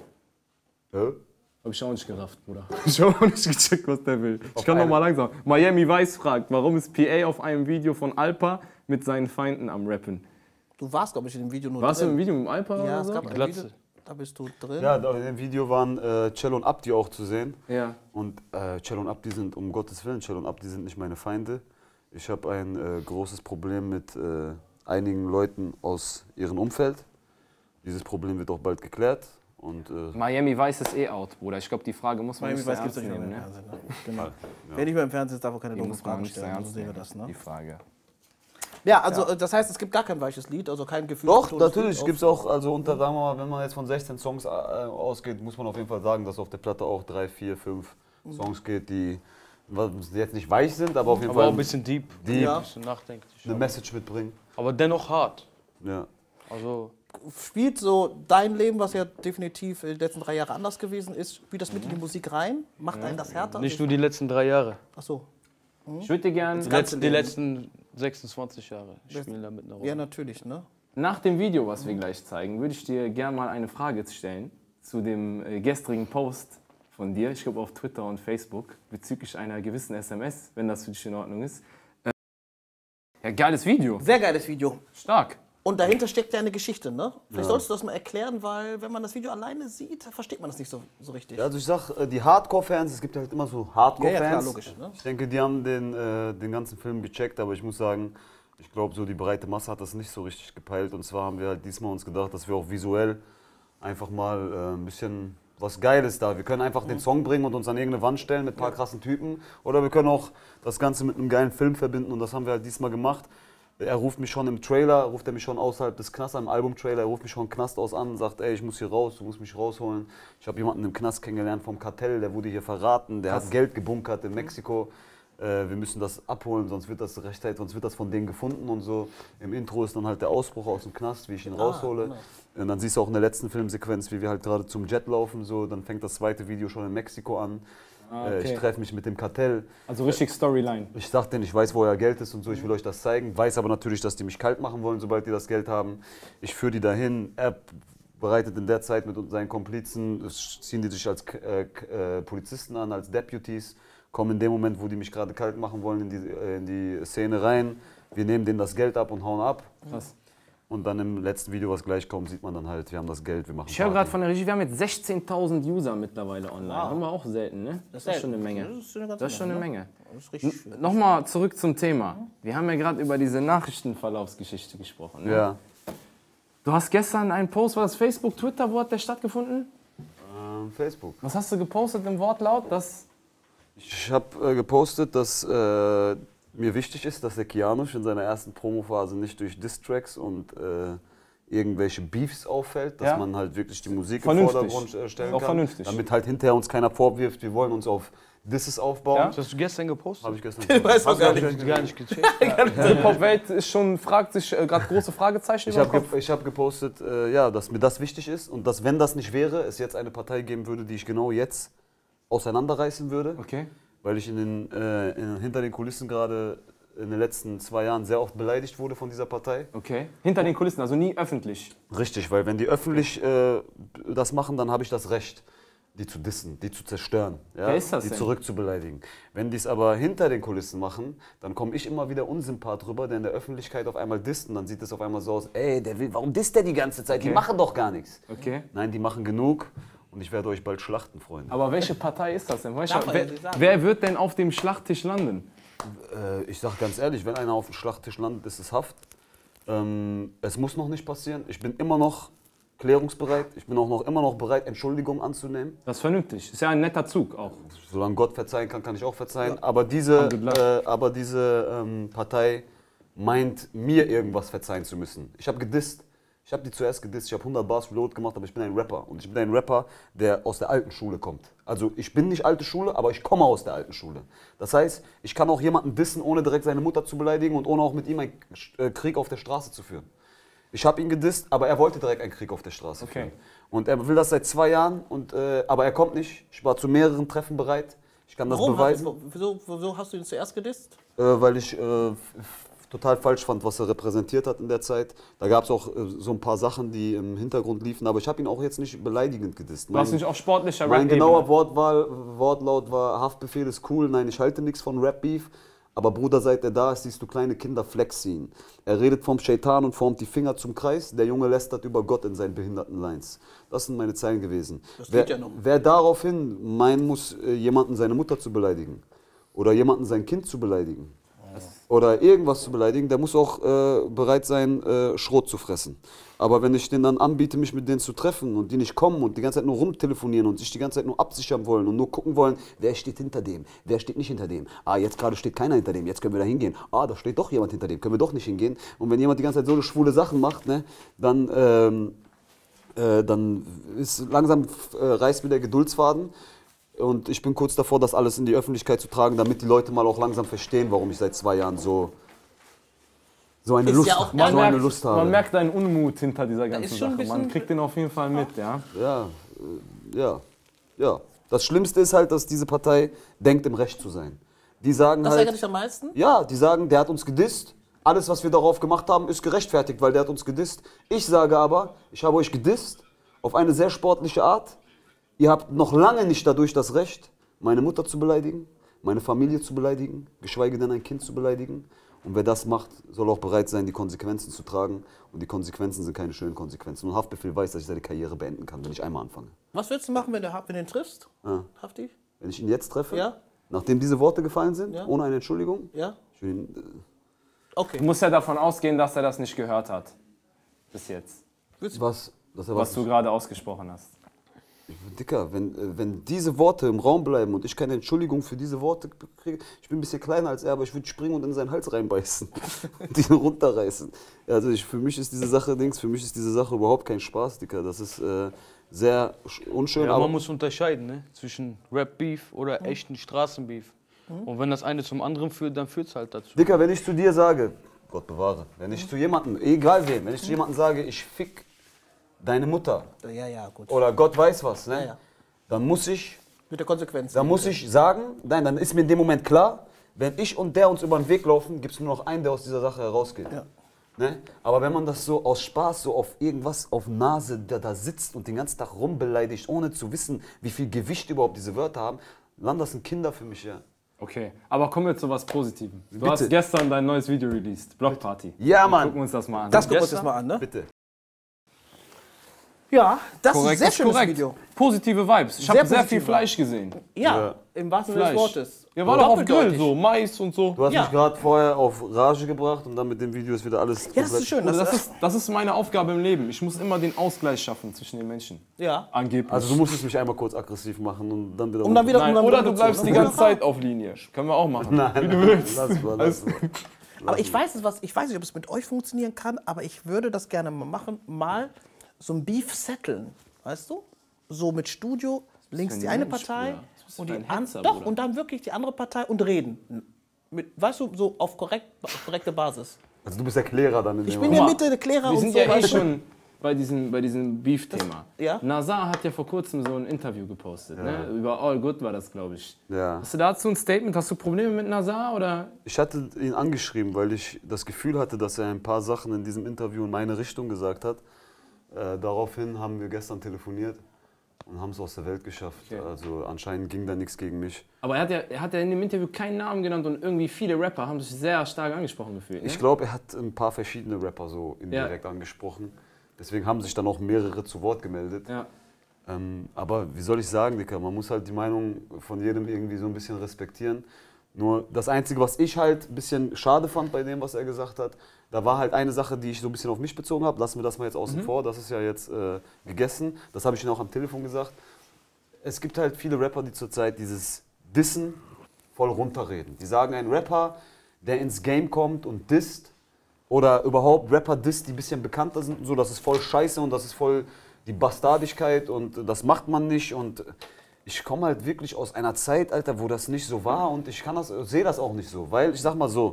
Ja? Hab ich auch nicht gerafft, Bruder. Ich hab auch nicht gecheckt, was der will. Ich auf kann noch mal langsam. Miami Vice fragt, warum ist P A auf einem Video von Alpa mit seinen Feinden am Rappen? Du warst, glaube ich, in dem Video nur Warst drin. du im Video mit dem Alpa Ja, oder es so? gab ein Glatze. Video, da bist du drin. Ja, in dem Video waren äh, Cello und Abdi auch zu sehen. Ja. Und äh, Cello und Abdi sind, um Gottes Willen, Cello und Abdi sind nicht meine Feinde. Ich habe ein äh, großes Problem mit äh, einigen Leuten aus ihrem Umfeld. Dieses Problem wird auch bald geklärt. Und, äh, Miami Vice ist eh out, Bruder. Ich glaube, die Frage muss man Miami nicht so Vice gibt ernst es nicht mehr nehmen, im ne? Fernsehen. Ne? Genau. ja. Wer nicht mehr im Fernsehen ist, darf auch keine Die dummen muss man Fragen nicht so stellen. So ernst sehen wir nehmen, das, ne? die Frage. Ja, also äh, das heißt, es gibt gar kein weiches Lied, also kein Gefühl. Doch, natürlich gibt es auch, also unter, sagen wir mal, wenn man jetzt von sechzehn Songs äh, ausgeht, muss man auf jeden Fall sagen, dass auf der Platte auch drei, vier, fünf Songs geht, die, die jetzt nicht weich sind, aber auf jeden Aber Fall auch ein bisschen deep, deep Ja. ein bisschen nachdenklich. eine Message mitbringen. Aber dennoch hart. Ja. Also, Spielt so dein Leben, was ja definitiv die letzten drei Jahre anders gewesen ist, spielt das mit in die Musik rein? Macht einen das härter? nicht nur die letzten drei Jahre. Ach so. Ich würde dir gerne Die, ganze letzten, die Leben. letzten sechsundzwanzig Jahre spielen damit eine Rolle. Ja, natürlich, ne? nach dem Video, was wir gleich zeigen, würde ich dir gerne mal eine Frage stellen zu dem äh, gestrigen Post von dir, ich glaube auf Twitter und Facebook, bezüglich einer gewissen S M S, wenn das für dich in Ordnung ist. Äh, ja, geiles Video. Sehr geiles Video. Stark. Und dahinter steckt ja eine Geschichte, ne? Vielleicht Ja. solltest du das mal erklären, weil wenn man das Video alleine sieht, versteht man das nicht so, so richtig. Ja, also ich sag, äh, die Hardcore-Fans, es gibt halt immer so Hardcore-Fans. Ja, ja, klar, logisch, ne? Ich denke, die haben den, äh, den ganzen Film gecheckt, aber ich muss sagen, ich glaube, so die breite Masse hat das nicht so richtig gepeilt. Und zwar haben wir halt diesmal uns gedacht, dass wir auch visuell einfach mal äh, ein bisschen was Geiles da. Wir können einfach den Song bringen und uns an irgendeine Wand stellen mit ein paar krassen Typen. Oder wir können auch das Ganze mit einem geilen Film verbinden und das haben wir halt diesmal gemacht. Er ruft mich schon im Trailer, ruft er mich schon außerhalb des Knastes, im Album-Trailer, er ruft mich schon im Knast aus an und sagt, ey, ich muss hier raus, du musst mich rausholen. Ich habe jemanden im Knast kennengelernt vom Kartell, der wurde hier verraten, der hat Geld gebunkert in Mexiko. Äh, wir müssen das abholen, sonst wird das rechtzeitig, sonst wird das von denen gefunden und so. Im Intro ist dann halt der Ausbruch aus dem Knast, wie ich ihn raushole. genau. Und dann siehst du auch in der letzten Filmsequenz, wie wir halt gerade zum Jet laufen, so. Dann fängt das zweite Video schon in Mexiko an. Ah, Äh, okay. Ich treffe mich mit dem Kartell. Also richtig Storyline. Ich sag denen, ich weiß, wo euer Geld ist und so, ich will euch das zeigen. Weiß aber natürlich, dass die mich kalt machen wollen, sobald die das Geld haben. Ich führe die dahin. Er bereitet in der Zeit mit seinen Komplizen, ziehen die sich als äh, äh, Polizisten an, als Deputies, kommen in dem Moment, wo die mich gerade kalt machen wollen, in die, äh, in die Szene rein. Wir nehmen denen das Geld ab und hauen ab. Krass. Und dann im letzten Video, was gleich kommt, sieht man dann halt, wir haben das Geld, wir machen Ich höre Party. gerade von der Regie, wir haben jetzt sechzehntausend User mittlerweile online. Wow. Haben wir auch selten, ne? Das, ist schon eine Menge. Das ist, eine ganze Das ist schon eine Menge. Das ist richtig viel. Nochmal zurück zum Thema. Wir haben ja gerade über diese Nachrichtenverlaufsgeschichte gesprochen. Ne? Ja. Du hast gestern einen Post, war das Facebook, Twitter, wo hat der stattgefunden? Ähm, Facebook. Was hast du gepostet im Wortlaut? Das Ich habe äh, gepostet, dass äh, mir wichtig ist, dass der Kianusch in seiner ersten Promophase nicht durch Distracks und äh, irgendwelche Beefs auffällt, dass Ja. man halt wirklich die Musik Vernünftig. im Vordergrund äh, stellen Auch kann, vernünftig. damit halt hinterher uns keiner vorwirft, wir wollen uns auf Disses aufbauen. Ja. Das hast du gestern gepostet? Habe ich gestern weiß auch gar Hab nicht. ich gar nicht gecheckt. Die Hip-Hop-Welt ist schon, fragt sich äh, gerade große Fragezeichen Ich über den habe Kopf. ge hab gepostet, äh, ja, dass mir das wichtig ist und dass, wenn das nicht wäre, es jetzt eine Partei geben würde, die ich genau jetzt auseinanderreißen würde. Okay. Weil ich in den, äh, in, hinter den Kulissen gerade in den letzten zwei Jahren sehr oft beleidigt wurde von dieser Partei. Okay. Hinter den Kulissen, also nie öffentlich. Richtig, weil wenn die öffentlich äh, das machen, dann habe ich das Recht, die zu dissen, die zu zerstören, ja? Wer ist das die denn? zurück zu beleidigen. Wenn die es aber hinter den Kulissen machen, dann komme ich immer wieder unsympath drüber, der in der Öffentlichkeit auf einmal disst und dann sieht es auf einmal so aus, ey, der will, warum disst der die ganze Zeit? Die Okay. machen doch gar nichts. Okay. Nein, die machen genug und ich werde euch bald schlachten, Freunde. Aber welche Partei ist das denn? Weißt du, Darf man wer, ja nicht sagen. wer wird denn auf dem Schlachttisch landen? Äh, ich sag ganz ehrlich, wenn einer auf dem Schlachttisch landet, ist es Haft. Ähm, es muss noch nicht passieren. Ich bin immer noch klärungsbereit. Ich bin auch noch immer noch bereit, Entschuldigung anzunehmen. Das ist vernünftig. Ist ja ein netter Zug auch. Solange Gott verzeihen kann, kann ich auch verzeihen. Aber diese, Alhamdulillah. äh, aber diese ähm, Partei meint, mir irgendwas verzeihen zu müssen. Ich habe gedisst. Ich habe die zuerst gedisst. Ich habe hundert Bars Reload gemacht, aber ich bin ein Rapper. Und ich bin ein Rapper, der aus der alten Schule kommt. Also ich bin nicht alte Schule, aber ich komme aus der alten Schule. Das heißt, ich kann auch jemanden dissen, ohne direkt seine Mutter zu beleidigen und ohne auch mit ihm einen äh, Krieg auf der Straße zu führen. Ich habe ihn gedisst, aber er wollte direkt einen Krieg auf der Straße Okay. führen. Und er will das seit zwei Jahren, und, äh, aber er kommt nicht. Ich war zu mehreren Treffen bereit. Ich kann das Warum? beweisen. Hast, wieso, wieso hast du ihn zuerst gedisst? Äh, weil ich äh, f- total falsch fand, was er repräsentiert hat in der Zeit. Da gab es auch äh, so ein paar Sachen, die im Hintergrund liefen, aber ich habe ihn auch jetzt nicht beleidigend gedisst. Du hast nicht auf sportlicher mein Rap-Ebene. genauer Wortwahl, Wortlaut war, Haftbefehl ist cool, nein, ich halte nichts von Rap-Beef. Aber Bruder, seit er da ist, siehst du kleine Kinder flexen. Er redet vom Shaitan und formt die Finger zum Kreis. Der Junge lästert über Gott in seinen behinderten Lines. Das sind meine Zeilen gewesen. Das Wer, geht ja noch. wer daraufhin meinen muss, äh, jemanden seine Mutter zu beleidigen oder jemanden sein Kind zu beleidigen oder irgendwas zu beleidigen, der muss auch äh, bereit sein, äh, Schrot zu fressen. Aber wenn ich denen dann anbiete, mich mit denen zu treffen und die nicht kommen und die ganze Zeit nur rumtelefonieren und sich die ganze Zeit nur absichern wollen und nur gucken wollen, wer steht hinter dem, wer steht nicht hinter dem. Ah, jetzt gerade steht keiner hinter dem, jetzt können wir da hingehen. Ah, da steht doch jemand hinter dem, können wir doch nicht hingehen. Und wenn jemand die ganze Zeit so schwule Sachen macht, ne, dann, ähm, äh, dann ist langsam äh, reißt mir der Geduldsfaden. Und ich bin kurz davor, das alles in die Öffentlichkeit zu tragen, damit die Leute mal auch langsam verstehen, warum ich seit zwei Jahren so, so, eine, Ist Lust, ja auch- so man eine merkt, Lust habe. man merkt deinen Unmut hinter dieser ganzen ist schon ein Sache. Man bisschen- kriegt den auf jeden Fall mit, ja. Ja, äh, ja, ja. Das Schlimmste ist halt, dass diese Partei denkt, im Recht zu sein. Die sagen Das ärgert halt, dich am meisten? ja, die sagen, der hat uns gedisst. Alles, was wir darauf gemacht haben, ist gerechtfertigt, weil der hat uns gedisst. Ich sage aber, ich habe euch gedisst auf eine sehr sportliche Art. Ihr habt noch lange nicht dadurch das Recht, meine Mutter zu beleidigen, meine Familie zu beleidigen, geschweige denn ein Kind zu beleidigen. Und wer das macht, soll auch bereit sein, die Konsequenzen zu tragen. Und die Konsequenzen sind keine schönen Konsequenzen. Und Haftbefehl weiß, dass ich seine Karriere beenden kann, wenn ich einmal anfange. Was willst du machen, wenn du, wenn du ihn triffst? Ja. Hafti? Wenn ich ihn jetzt treffe, Ja. nachdem diese Worte gefallen sind, Ja. ohne eine Entschuldigung, Ja? ich will ihn, äh, Du Okay. musst ja davon ausgehen, dass er das nicht gehört hat. Bis jetzt. was, dass er Was du gerade ausgesprochen hast. Dicker, wenn, äh, wenn diese Worte im Raum bleiben und ich keine Entschuldigung für diese Worte kriege, ich bin ein bisschen kleiner als er, aber ich würde springen und in seinen Hals reinbeißen und ihn runterreißen. Also ich, für mich ist diese Sache, Dings, für mich ist diese Sache überhaupt kein Spaß, Dicker. Das ist äh, sehr sch- unschön, Ja, aber man muss unterscheiden, ne? Zwischen Rap-Beef oder echten Straßenbeef. Und wenn das eine zum anderen führt, dann führt es halt dazu. Dicker, wenn ich zu dir sage, Gott bewahre, wenn ich zu jemandem, egal wem, wenn ich zu jemandem sage, ich fick deine Mutter Ja, ja, gut. oder Gott weiß was, ne? Ja, ja. Dann muss ich Mit der Konsequenz. Da muss ich sagen, nein, dann ist mir in dem Moment klar, wenn ich und der uns über den Weg laufen, gibt es nur noch einen, der aus dieser Sache herausgeht. Ja. Ne? Aber wenn man das so aus Spaß, so auf irgendwas auf Nase, der da sitzt und den ganzen Tag rumbeleidigt, ohne zu wissen, wie viel Gewicht überhaupt diese Wörter haben, dann das sind Kinder für mich, ja. Okay, aber kommen wir zu was Positivem. Du Bitte. hast gestern dein neues Video released, Blockparty. Ja, Wir Mann. gucken uns das mal an. Das gucken wir uns Gestern? jetzt mal an, ne? Bitte. Ja, das ist ein korrekt, sehr ist schönes korrekt. Video. Positive Vibes. Ich Sehr habe sehr positive viel Fleisch gesehen. Ja, Ja. im wahrsten Sinne des Fleisch. Wortes. Ja, war doch auf Grill, Doppeldeutig. so Mais und so. Du hast Ja. mich gerade vorher auf Rage gebracht und dann mit dem Video ist wieder alles Ja, das ist schön. Bruder, Das Das ist, ist, das ist meine Aufgabe im Leben. Ich muss immer den Ausgleich schaffen zwischen den Menschen. ja. Angeblich. Also du musstest mich einmal kurz aggressiv machen und dann wieder... Um dann wieder- Nein, dann oder wieder du zu- bleibst dann die wieder ganze fahren. Zeit auf Linie. Können wir auch machen. Nein, Wie du nein, willst. lass mal, lass mal. Aber ich weiß, es, was, ich weiß nicht, ob es mit euch funktionieren kann, aber ich würde das gerne mal machen. Mal so ein Beef setteln, weißt du? So mit Studio, links für die ein eine Mensch, Partei Bruder? Was bist du und für die ein andere. Hetzer, Doch, Bruder? und dann wirklich die andere Partei und reden. Mit, weißt du, so auf, korrekt, auf korrekte Basis. Also du bist der Klärer dann in Ich dem bin Moment. der mal, Mitte, der Klärer Wir und sind so. ja eh weißt du? schon bei diesem, bei diesem Beef-Thema. ja? Nazar hat ja vor kurzem so ein Interview gepostet. Ne? Über All Good war das, glaube ich. Ja. Hast du dazu ein Statement? Hast du Probleme mit Nazar? Oder? Ich hatte ihn angeschrieben, weil ich das Gefühl hatte, dass er ein paar Sachen in diesem Interview in meine Richtung gesagt hat. Äh, daraufhin haben wir gestern telefoniert und haben es aus der Welt geschafft. Okay. Also anscheinend ging da nichts gegen mich. Aber er hat, ja, er hat ja in dem Interview keinen Namen genannt und irgendwie viele Rapper haben sich sehr stark angesprochen gefühlt. Ne? Ich glaube, er hat ein paar verschiedene Rapper so indirekt angesprochen. Deswegen haben sich dann auch mehrere zu Wort gemeldet. Ja. Ähm, aber wie soll ich sagen, Dicker, man muss halt die Meinung von jedem irgendwie so ein bisschen respektieren. Nur das Einzige, was ich halt ein bisschen schade fand bei dem, was er gesagt hat, da war halt eine Sache, die ich so ein bisschen auf mich bezogen habe. Lassen wir das mal jetzt außen vor, das ist ja jetzt äh, gegessen. Das habe ich ihm auch am Telefon gesagt. Es gibt halt viele Rapper, die zurzeit dieses Dissen voll runterreden. Die sagen, ein Rapper, der ins Game kommt und disst, oder überhaupt Rapper disst, die ein bisschen bekannter sind, und so, das ist voll scheiße und das ist voll die Bastardigkeit und das macht man nicht. Und ich komme halt wirklich aus einer Zeit, Alter, wo das nicht so war und ich kann das, sehe das auch nicht so. Weil, ich sag mal so,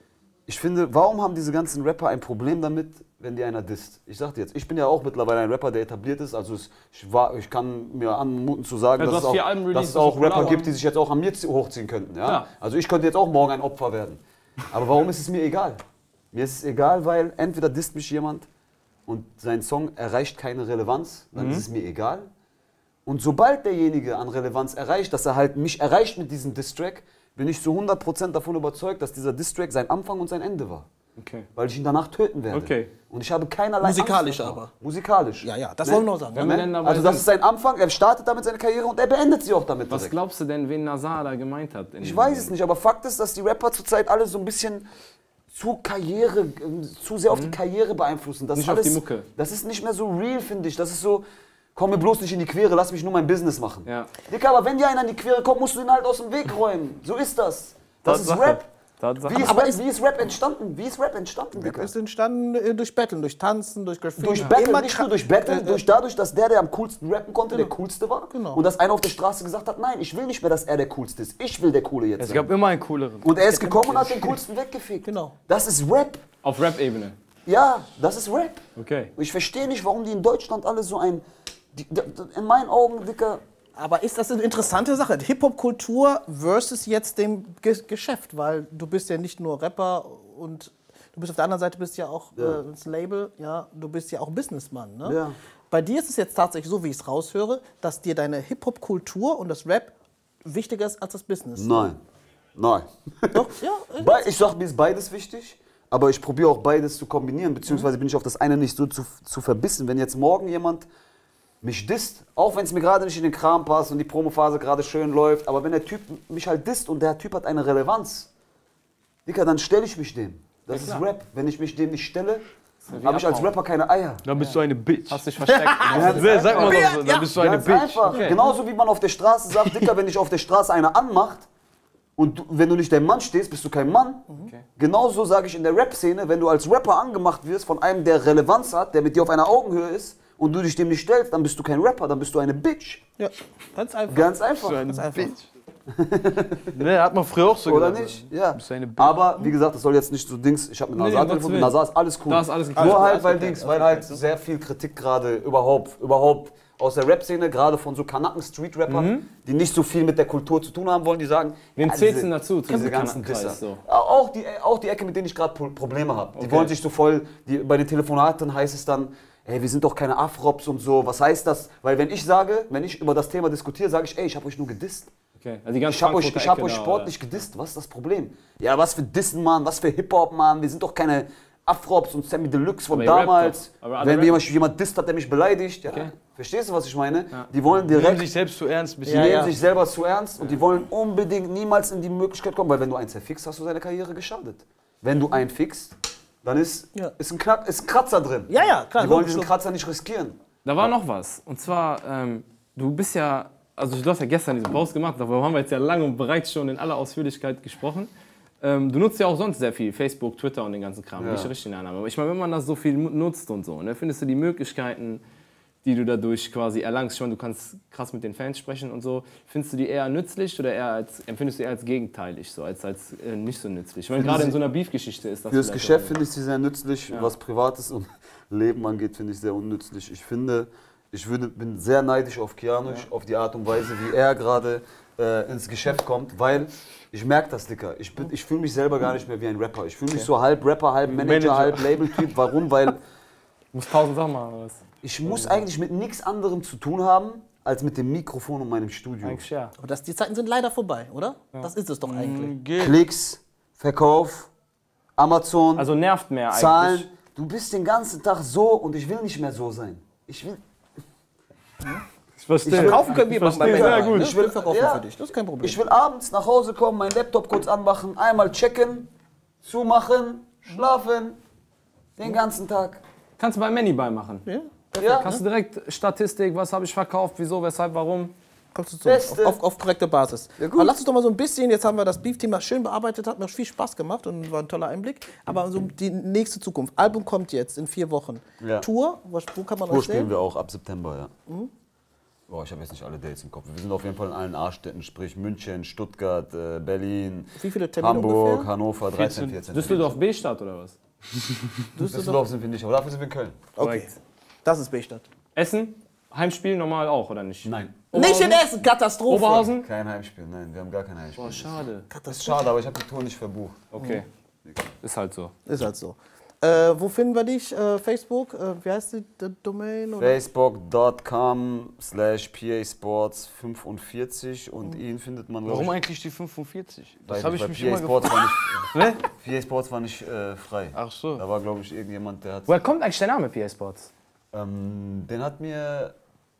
ich finde, warum haben diese ganzen Rapper ein Problem damit, wenn die einer disst? Ich sag dir jetzt, ich bin ja auch mittlerweile ein Rapper, der etabliert ist, also es, ich, war, ich kann mir anmuten zu sagen, Ja, du dass, es hast vier auch, Alben dass released, es auch das ist Rapper klar, gibt, die sich jetzt auch an mir hochziehen könnten. Ja? Ja. Also ich könnte jetzt auch morgen ein Opfer werden. Aber warum ist es mir egal? Mir ist es egal, weil entweder disst mich jemand und sein Song erreicht keine Relevanz, dann Mhm. ist es mir egal. Und sobald derjenige an Relevanz erreicht, dass er halt mich erreicht mit diesem Diss-Track, bin ich zu hundert Prozent davon überzeugt, dass dieser Diss-Track sein Anfang und sein Ende war. Okay. Weil ich ihn danach töten werde. Okay. Und ich habe keinerlei Musikalisch Angst davor. aber. Musikalisch. Ja, ja, das wollen wir noch sagen. Wenn Ne? wir denn dabei Also das sind, ist sein Anfang, er startet damit seine Karriere und er beendet sie auch damit was direkt. glaubst du denn, wen Nazar da gemeint hat? in Ich dem weiß Video? es nicht, aber Fakt ist, dass die Rapper zurzeit alle so ein bisschen zu Karriere, äh, zu sehr auf die Karriere beeinflussen. Das Nicht ist auf alles, die Mucke. Das ist nicht mehr so real, finde ich. Das ist so, komm mir bloß nicht in die Quere, lass mich nur mein Business machen. Ja. Dicker, aber wenn dir einer in die Quere kommt, musst du ihn halt aus dem Weg räumen. So ist das. Das ist Tatsache. Rap. Tatsache. Wie ist, Aber Rap, ist- wie ist Rap entstanden? Wie ist Rap entstanden, Dicker? Ist entstanden äh, durch Betteln, durch Tanzen, durch Graffiti. Durch Battle, Immer nicht kra- nur durch Battle, äh, äh, durch dadurch, dass der, der am coolsten rappen konnte, der coolste war. Genau. Und dass einer auf der Straße gesagt hat, nein, ich will nicht mehr, dass er der coolste ist. Ich will der Coole jetzt Es sein. gab immer einen cooleren. Und er ist gekommen und hat den coolsten weggefegt. Genau. Das ist Rap. Auf Rap-Ebene. Ja, das ist Rap. Okay. Ich verstehe nicht, warum die in Deutschland alle so ein... Die, die, in meinen Augen, Dicker... Aber ist das eine interessante Sache? Hip-Hop-Kultur versus jetzt dem Ge Geschäft, weil du bist ja nicht nur Rapper und du bist auf der anderen Seite bist ja auch Ja. äh, das Label, ja, du bist ja auch Businessman. Ne? Ja. Bei dir ist es jetzt tatsächlich so, wie ich es raushöre, dass dir deine Hip-Hop-Kultur und das Rap wichtiger ist als das Business. Nein. Nein. Doch, ja, äh, Be- ich sag, mir ist beides wichtig, aber ich probiere auch beides zu kombinieren, beziehungsweise bin ich auf das eine nicht so zu, zu verbissen. Wenn jetzt morgen jemand mich disst, auch wenn es mir gerade nicht in den Kram passt und die Promophase gerade schön läuft, aber wenn der Typ mich halt disst und der Typ hat eine Relevanz, Dicker, dann stelle ich mich dem. Das ist Rap. Wenn ich mich dem nicht stelle, habe ich als Rapper keine Eier. Dann bist du eine Bitch. Hast dich versteckt. Sehr, sag mal doch so, dann bist du eine Ganz Bitch. einfach. Genauso wie man auf der Straße sagt, Dicker, wenn dich auf der Straße einer anmacht und du, wenn du nicht dein Mann stehst, bist du kein Mann. Okay. Genauso sage ich in der Rap-Szene, wenn du als Rapper angemacht wirst von einem, der Relevanz hat, der mit dir auf einer Augenhöhe ist und du dich dem nicht stellst, dann bist du kein Rapper, dann bist du eine Bitch. ja, ganz einfach. Ganz einfach. Du eine Ganz einfach. Bitch. Ne, hat man früher auch so Oder gesagt. nicht? Ja. bist eine Bitch. Aber wie gesagt, das soll jetzt nicht so Dings. Ich habe mit Nee, Nazar um Gottes telefoniert. Willen. Nazar ist alles cool. Da ist alles Nur cool. halt, weil Dings, weil halt sehr viel Kritik gerade überhaupt, überhaupt aus der Rap-Szene, gerade von so Kanaken Street-Rappern, die nicht so viel mit der Kultur zu tun haben wollen, die sagen, Wen ja, zählst diese- du dazu, zu diese diesem ganzen Kanackenkreis, Disser. so? Auch die, auch die Ecke, mit denen ich gerade Pro- Probleme habe. Die Okay. wollen sich so voll, die, bei den Telefonaten heißt es dann, ey, wir sind doch keine Afrops und so. Was heißt das? Weil wenn ich sage, wenn ich über das Thema diskutiere, sage ich, ey, ich habe euch nur gedisst. Okay. Also die ganze Ich hab euch, Frankfurter ich hab Ecke euch da, sportlich gedisst, was ist das Problem? Ja, was für Dissen, Mann, was für Hip-Hop, Mann, wir sind doch keine Afrops und Sammy Deluxe von Aber ihr rappt damals. doch. Aber alle Wenn rappen. jemand, jemand disst hat, der mich beleidigt, ja, Okay. verstehst du, was ich meine? Die wollen Die nehmen direkt, sich selbst zu ernst. die Bisschen. Ja, nehmen ja. sich selber zu ernst und die wollen unbedingt niemals in die Möglichkeit kommen, weil wenn du einen zerfickst, hast du deine Karriere geschadet. Wenn du einen fickst, dann ist, Ja. ist, ein, Knack, ist ein Kratzer drin. Ja, ja, klar. Die wollen logisch, diesen Kratzer nicht riskieren. Da war noch was. Und zwar, ähm, du bist ja, also du hast ja gestern diesen Post gemacht, darüber haben wir jetzt ja lange und breit schon in aller Ausführlichkeit gesprochen. Ähm, du nutzt ja auch sonst sehr viel, Facebook, Twitter und den ganzen Kram, Ja. wie ich richtig in der Annahme. Aber ich meine, wenn man das so viel nutzt und so, ne, findest du die Möglichkeiten, die du dadurch quasi erlangst, ich meine, du kannst krass mit den Fans sprechen und so, findest du die eher nützlich oder eher als, empfindest du eher als gegenteilig, so, als, als äh, nicht so nützlich? Ich meine, gerade in so einer Beef-Geschichte ist das Fürs vielleicht Geschäft auch- finde ich sie sehr nützlich. Was Privates und Leben angeht, finde ich sehr unnützlich. Ich finde, ich würde, bin sehr neidisch auf Kianosch, auf die Art und Weise, wie er gerade äh, ins Geschäft kommt, weil ich merke das, Dicker. Ich, bin- ich fühle mich selber gar nicht mehr wie ein Rapper. Ich fühle mich so halb Rapper, halb Manager, Manager. halb Label-Typ. Warum? Weil Du musst tausend Sachen machen oder was? ich muss eigentlich mit nichts anderem zu tun haben, als mit dem Mikrofon und meinem Studio. Eigentlich ja. Aber das, die Zeiten sind leider vorbei, oder? Das ist es doch eigentlich. Geht. Klicks, Verkauf, Amazon, Also nervt mehr eigentlich. Zahlen. Du bist den ganzen Tag so und ich will nicht mehr so sein. Ich will, Ich verstehe. Verkaufen können wir machen bei verstehe, Männer. sehr gut. Ich will verkaufen Ja. für dich. Das ist kein Problem. ich will abends nach Hause kommen, meinen Laptop kurz anmachen, einmal checken, zumachen, schlafen, den ganzen Tag. Kannst du bei Manybuy machen. ja? Ja, Hast du direkt Statistik, was habe ich verkauft, wieso, weshalb, warum? Kommst du zu Beste. auf, auf, auf korrekte Basis. Ja, gut. Aber lass uns doch mal so ein bisschen, jetzt haben wir das Beef-Thema schön bearbeitet, hat mir viel Spaß gemacht und war ein toller Einblick. Aber so die nächste Zukunft. Album kommt jetzt in vier Wochen. Ja. Tour, was, wo kann man Tour euch spielen sehen? wir auch ab September, ja. Boah, ich habe jetzt nicht alle Dates im Kopf. Wir sind auf jeden Fall in allen A-Städten, sprich München, Stuttgart, äh, Berlin, Wie viele Termine Hamburg, ungefähr? Hannover, dreizehn, vierzehn. Düsseldorf B-Stadt oder was? Düsseldorf sind wir nicht, aber dafür sind wir in Köln. Okay, das ist B-Stadt. Essen? Heimspiel normal auch, oder nicht? Nein. Nicht in Essen, Katastrophe. Oberhausen? Kein Heimspiel, nein, wir haben gar kein Heimspiel. Oh, schade. Das ist schade, aber ich habe die Tour nicht verbucht. Okay. Ist halt so. Ist halt so. Äh, wo finden wir dich? Äh, Facebook? Äh, wie heißt die, die Domain? Oder? Facebook.com slash P A Sports fünfundvierzig und ihn findet man, glaube Warum ich, eigentlich die fünfundvierzig? weil, Das habe ich weil mich P A immer Sports gefragt. war nicht, P A Sports war nicht äh, frei. Ach so. Da war, glaube ich, irgendjemand, der hat. Woher kommt eigentlich der Name P A Sports? Ähm, den hat mir.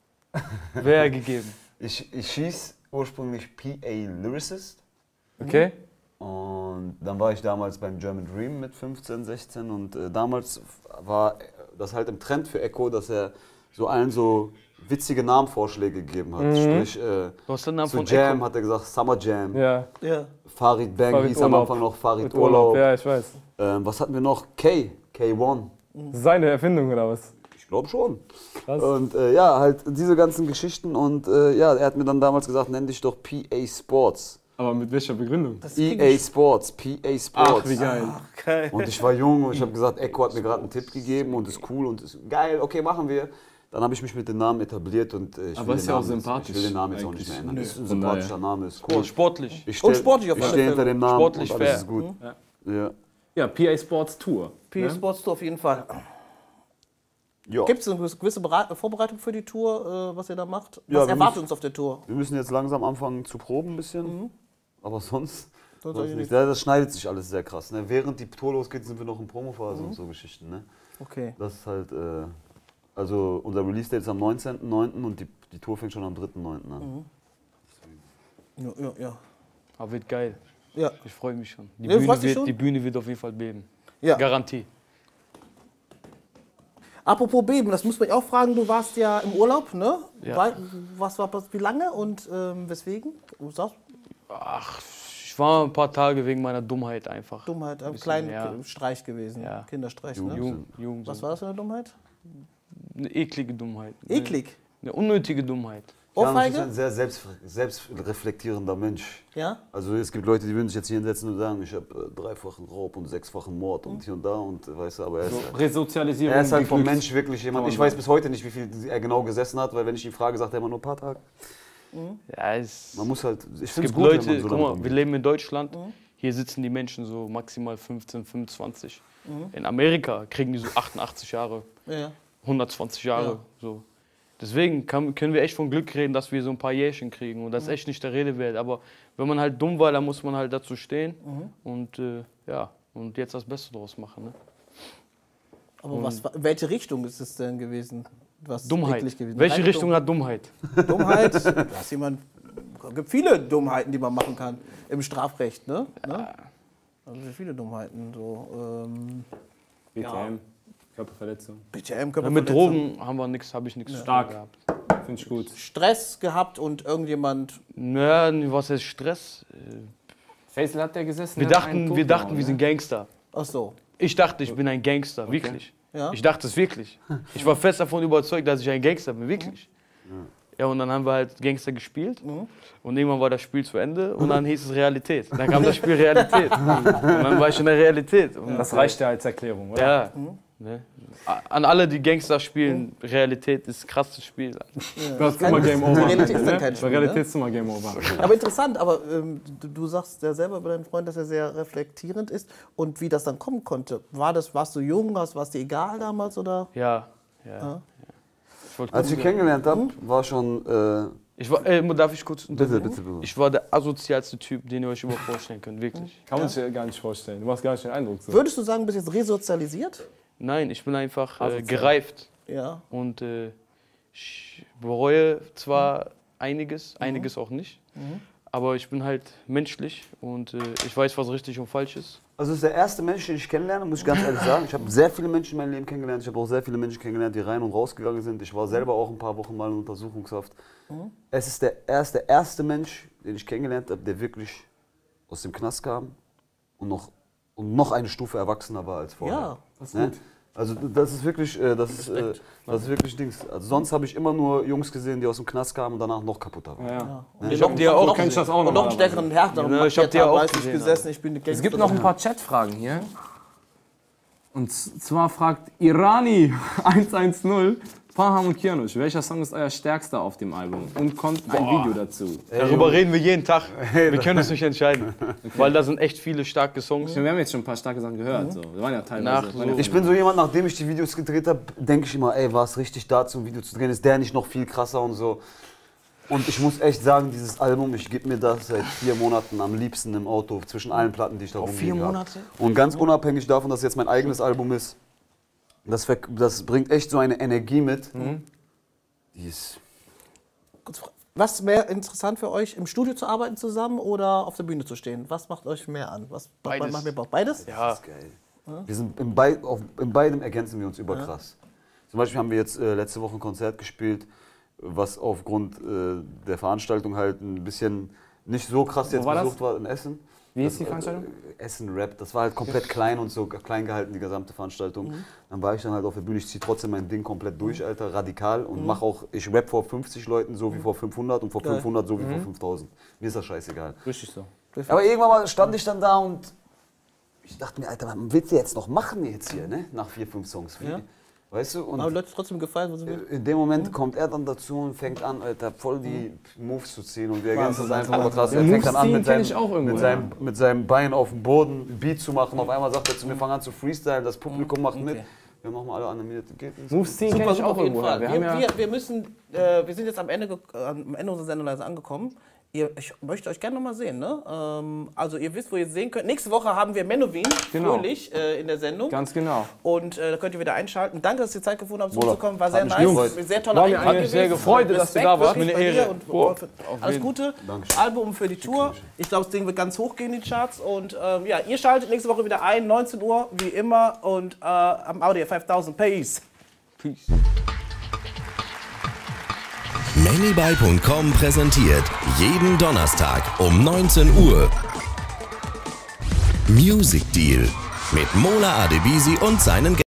Wer gegeben? Ich, ich hieß ursprünglich P A Lyricist. Okay. Und dann war ich damals beim German Dream mit fünfzehn, sechzehn und äh, damals war das halt im Trend für Echo, dass er so allen so witzige Namenvorschläge gegeben hat. Sprich, äh, Du hast den Namen zu von Jam Echo. hat er gesagt Summer Jam, Ja. Ja. Farid Bang Farid hieß am Urlaub. Anfang noch Farid Mit Urlaub. Ja, ich weiß. Ähm, was hatten wir noch? K, K eins. Seine Erfindung oder was? Ich glaube schon. Krass. Und äh, ja, halt diese ganzen Geschichten und äh, ja, er hat mir dann damals gesagt, nenn dich doch P A Sports. Aber mit welcher Begründung? E A Sports, P A Sports. Ach, wie geil. Okay. Und ich war jung und ich habe gesagt, Echo hat mir gerade einen Tipp gegeben und ist cool und ist geil, okay, machen wir. Dann habe ich mich mit dem Namen etabliert und äh, ich, Aber will ist den ja auch Namen jetzt- sympathisch ich will den Namen jetzt auch nicht eigentlich. mehr ändern. Nö. Ist ein Von sympathischer daher. Name, ist Cool, cool. sportlich. Ich Und sportlich auf ich alle stehe Fälle. hinter dem Namen Sportlich, und alles fair. ist gut. Ja. Ja, P A Sports Tour. P A Sports Tour auf jeden Fall. Ja. Gibt es eine gewisse Bereit- Vorbereitung für die Tour, äh, was ihr da macht? Ja, Was wir erwartet müssen- uns auf der Tour? Wir müssen jetzt langsam anfangen zu proben ein bisschen, aber sonst, sonst eigentlich nichts. Ja, das schneidet sich alles sehr krass. Ne? Während die Tour losgeht, sind wir noch in Promophase und so Geschichten. Ne? Okay. Das ist halt, äh, also unser Release-Date ist am neunzehnten neunten und die, die Tour fängt schon am dritten neunten an. Ja, ja, ja. Aber wird geil. ja. Ich freue mich schon. Die, Ja, Bühne freust dich wird, schon? die Bühne wird auf jeden Fall beben. Ja. Garantie. Apropos Beben, das muss man auch fragen. Du warst ja im Urlaub, ne? Ja. War, was war wie lange und ähm, weswegen? Du sagst Ach, ich war ein paar Tage wegen meiner Dummheit einfach. Dummheit, ein Bisschen, kleiner ja. Streich gewesen. Ja. Kinderstreich, ne? Jung, jung, Was so. war das für eine Dummheit? Eine eklige Dummheit. Eklig. Eine, eine unnötige Dummheit. Jan ist Ohrfeige? ein sehr selbst, selbstreflektierender Mensch. Ja? Also es gibt Leute, die würden sich jetzt hier hinsetzen und sagen, ich habe äh, dreifachen Raub und sechsfachen Mord und hier und da und äh, weißt du, aber er ist, Resozialisierung. er ist halt vom Glücks- Mensch wirklich jemand. man Ich weiß bis heute nicht, wie viel er genau gesessen hat, weil wenn ich ihn frage, sagt er immer nur ein paar Tage. Ja, es, Man muss halt, ich es finde es gibt gut, Leute, wenn man so guck damit mal, wir umgeht. leben in Deutschland. Hier sitzen die Menschen so maximal fünfzehn, fünfundzwanzig. In Amerika kriegen die so achtundachtzig Jahre, Ja. hundertzwanzig Jahre. Ja. So. Deswegen kann, können wir echt von Glück reden, dass wir so ein paar Jährchen kriegen. Und das ist echt nicht der Rede wert. Aber wenn man halt dumm war, dann muss man halt dazu stehen. Mhm. Und äh, ja, und jetzt das Beste draus machen. Ne? Aber was, welche Richtung ist es denn gewesen? Was Dummheit. Gewesen? Welche Richtung hat Dummheit? Dummheit? Da ist jemand. Es gibt viele Dummheiten, die man machen kann im Strafrecht, ne? Ja. Also viele Dummheiten. So, ähm, B T M, ja. Körperverletzung. B T M, Ja, Körperverletzung. mit Drogen haben wir nichts, habe ich nichts Ja. zu tun Stark. gehabt. Finde ich gut. Stress gehabt und irgendjemand. Naja, was ist Stress? Faisal hat der gesessen. Wir hat einen dachten, tot wir, dachten gehauen, wir ne? sind Gangster. Ach so. Ich dachte, ich bin ein Gangster, wirklich. Ja? Ich dachte es wirklich. Ich war fest davon überzeugt, dass ich ein Gangster bin, wirklich. Ja, und dann haben wir halt Gangster gespielt und irgendwann war das Spiel zu Ende und dann hieß es Realität. Dann kam das Spiel Realität und dann war ich in der Realität. Und Das reicht ja als Erklärung, oder? ja, ne? An alle, die Gangster spielen, Realität ist ein krasses Spiel. Das ist immer Game Over. Realität ist dann kein Spiel, Bei Realität ist immer Game Over. Aber interessant, aber ähm, du, du sagst ja selber bei deinem Freund, dass er sehr reflektierend ist. Und wie das dann kommen konnte. War das, warst du jung, warst, warst dir egal damals? Oder? Ja, ja. Ja. ja. Ich wollte Als ich ihn gucken, kennengelernt habe, war schon. Äh, ich war, äh, darf ich kurz bitte, bitte, bitte. Ich war der asozialste Typ, den ihr euch überhaupt vorstellen könnt, wirklich. Kann man sich ja gar nicht vorstellen. Du machst gar nicht den Eindruck so. Würdest du sagen, du bist jetzt resozialisiert? Nein, ich bin einfach äh, Asozial. gereift Ja. und äh, ich bereue zwar einiges, einiges auch nicht, aber ich bin halt menschlich und äh, ich weiß, was richtig und falsch ist. Also das ist der erste Mensch, den ich kennenlerne, muss ich ganz ehrlich sagen. Ich habe sehr viele Menschen in meinem Leben kennengelernt. Ich habe auch sehr viele Menschen kennengelernt, die rein und rausgegangen sind. Ich war selber auch ein paar Wochen mal in Untersuchungshaft. Mhm. Es ist der erste, der erste Mensch, den ich kennengelernt habe, der wirklich aus dem Knast kam und noch, und noch eine Stufe erwachsener war als vorher. Ja, das ist Ne? gut. Also das ist wirklich, äh, das ist, äh, das ist wirklich Dings. Also sonst habe ich immer nur Jungs gesehen, die aus dem Knast kamen und danach noch kaputter waren. Ja. Ja. Und Ich hab die ja auch noch, kennst das auch und noch einen normalerweise. stärkeren, härteren Ja, ich hab die ja Macht auch weiß ich gesehen, gesessen, ich bin die Es gibt noch ein paar Chatfragen hier. Und zwar fragt Irani eins eins null, Farham und Kianush, welcher Song ist euer stärkster auf dem Album? Und kommt ein Video dazu? Darüber reden wir jeden Tag. Wir können uns nicht entscheiden, weil da sind echt viele starke Songs. Wir haben jetzt schon ein paar starke Sachen gehört. So. Wir waren ja teilweise. Nach waren ja so- Ich bin so jemand, nachdem ich die Videos gedreht habe, denke ich immer, ey, war es richtig da, zum Video zu drehen? Ist der nicht noch viel krasser und so? Und ich muss echt sagen, dieses Album, ich gebe mir das seit vier Monaten am liebsten im Auto, zwischen allen Platten, die ich da rumliegen vier habe. Monate? Und ganz unabhängig davon, dass es jetzt mein eigenes Album ist, das, ver- das bringt echt so eine Energie mit. Die ist... Was ist mehr interessant für euch, im Studio zu arbeiten zusammen oder auf der Bühne zu stehen? Was macht euch mehr an? Was Beides. macht mir Bock? Beides? Ja, geil. Wir sind in, bei, auf, in beidem ergänzen wir uns überkrass. Zum Beispiel haben wir jetzt äh, letzte Woche ein Konzert gespielt, was aufgrund äh, der Veranstaltung halt ein bisschen nicht so krass jetzt war das? besucht war in Essen. Wie ist Das, die Veranstaltung? Äh, Essen Rap, das war halt komplett klein und so klein gehalten, die gesamte Veranstaltung. Mhm. Dann war ich dann halt auf der Bühne, ich ziehe trotzdem mein Ding komplett durch, Alter, radikal und mach auch, ich rap vor fünfzig Leuten so wie vor fünfhundert und vor Geil. fünfhundert so wie Mhm. vor fünftausend. Mir ist das scheißegal. Richtig so. Aber irgendwann mal stand ich dann da und ich dachte mir, Alter, was willst du jetzt noch machen jetzt hier, ne? Nach vier, fünf Songs. Wie? Ja. Weißt du? Und Aber Leute trotzdem gefallen, was sie will. in dem Moment kommt er dann dazu und fängt an, Alter, voll die Moves zu ziehen und wir ergänzen Wahnsinn, das einfach Wahnsinn. krass. Ja, Er fängt Moves dann an ziehen mit kenn seinem, ich auch irgendwo, mit, ja. seinem, mit seinem Bein auf dem Boden ein Beat zu machen. Auf einmal sagt er zu mir, fang an zu freestylen, das Publikum macht mit. Okay. Wir machen mal alle animiert. Geht nicht. Moves ziehen Super, kenne ich super, auch auf jeden irgendwo. Fall. Wir Wir, haben ja wir, wir, müssen, äh, wir sind jetzt am Ende, ge- äh, am Ende unserer Sendung leider angekommen. Ihr, ich möchte euch gerne nochmal sehen. Ne? Ähm, also ihr wisst, wo ihr es sehen könnt. Nächste Woche haben wir Menowin, Genau. fröhlich, äh, in der Sendung. ganz genau. Und äh, da könnt ihr wieder einschalten. Danke, dass ihr Zeit gefunden habt, Wohler. zuzukommen. War Hat sehr mich nice. gefreut. Sehr toller War mir Einblick eigentlich sehr gewesen. gefreut, dass du Respekt da warst. wirklich Mir eine bei dir Ehre. Und, Boah, und, auf alles jeden. Gute. Dankeschön. Album für die Tour. Ich glaube, das Ding wird ganz hoch gehen in die Charts. Und ähm, ja, ihr schaltet nächste Woche wieder ein, neunzehn Uhr, wie immer. Und äh, am Audio fünftausend. Peace. Peace. Manybuy Punkt com präsentiert jeden Donnerstag um neunzehn Uhr Music Deal mit Mola Adebisi und seinen Gästen.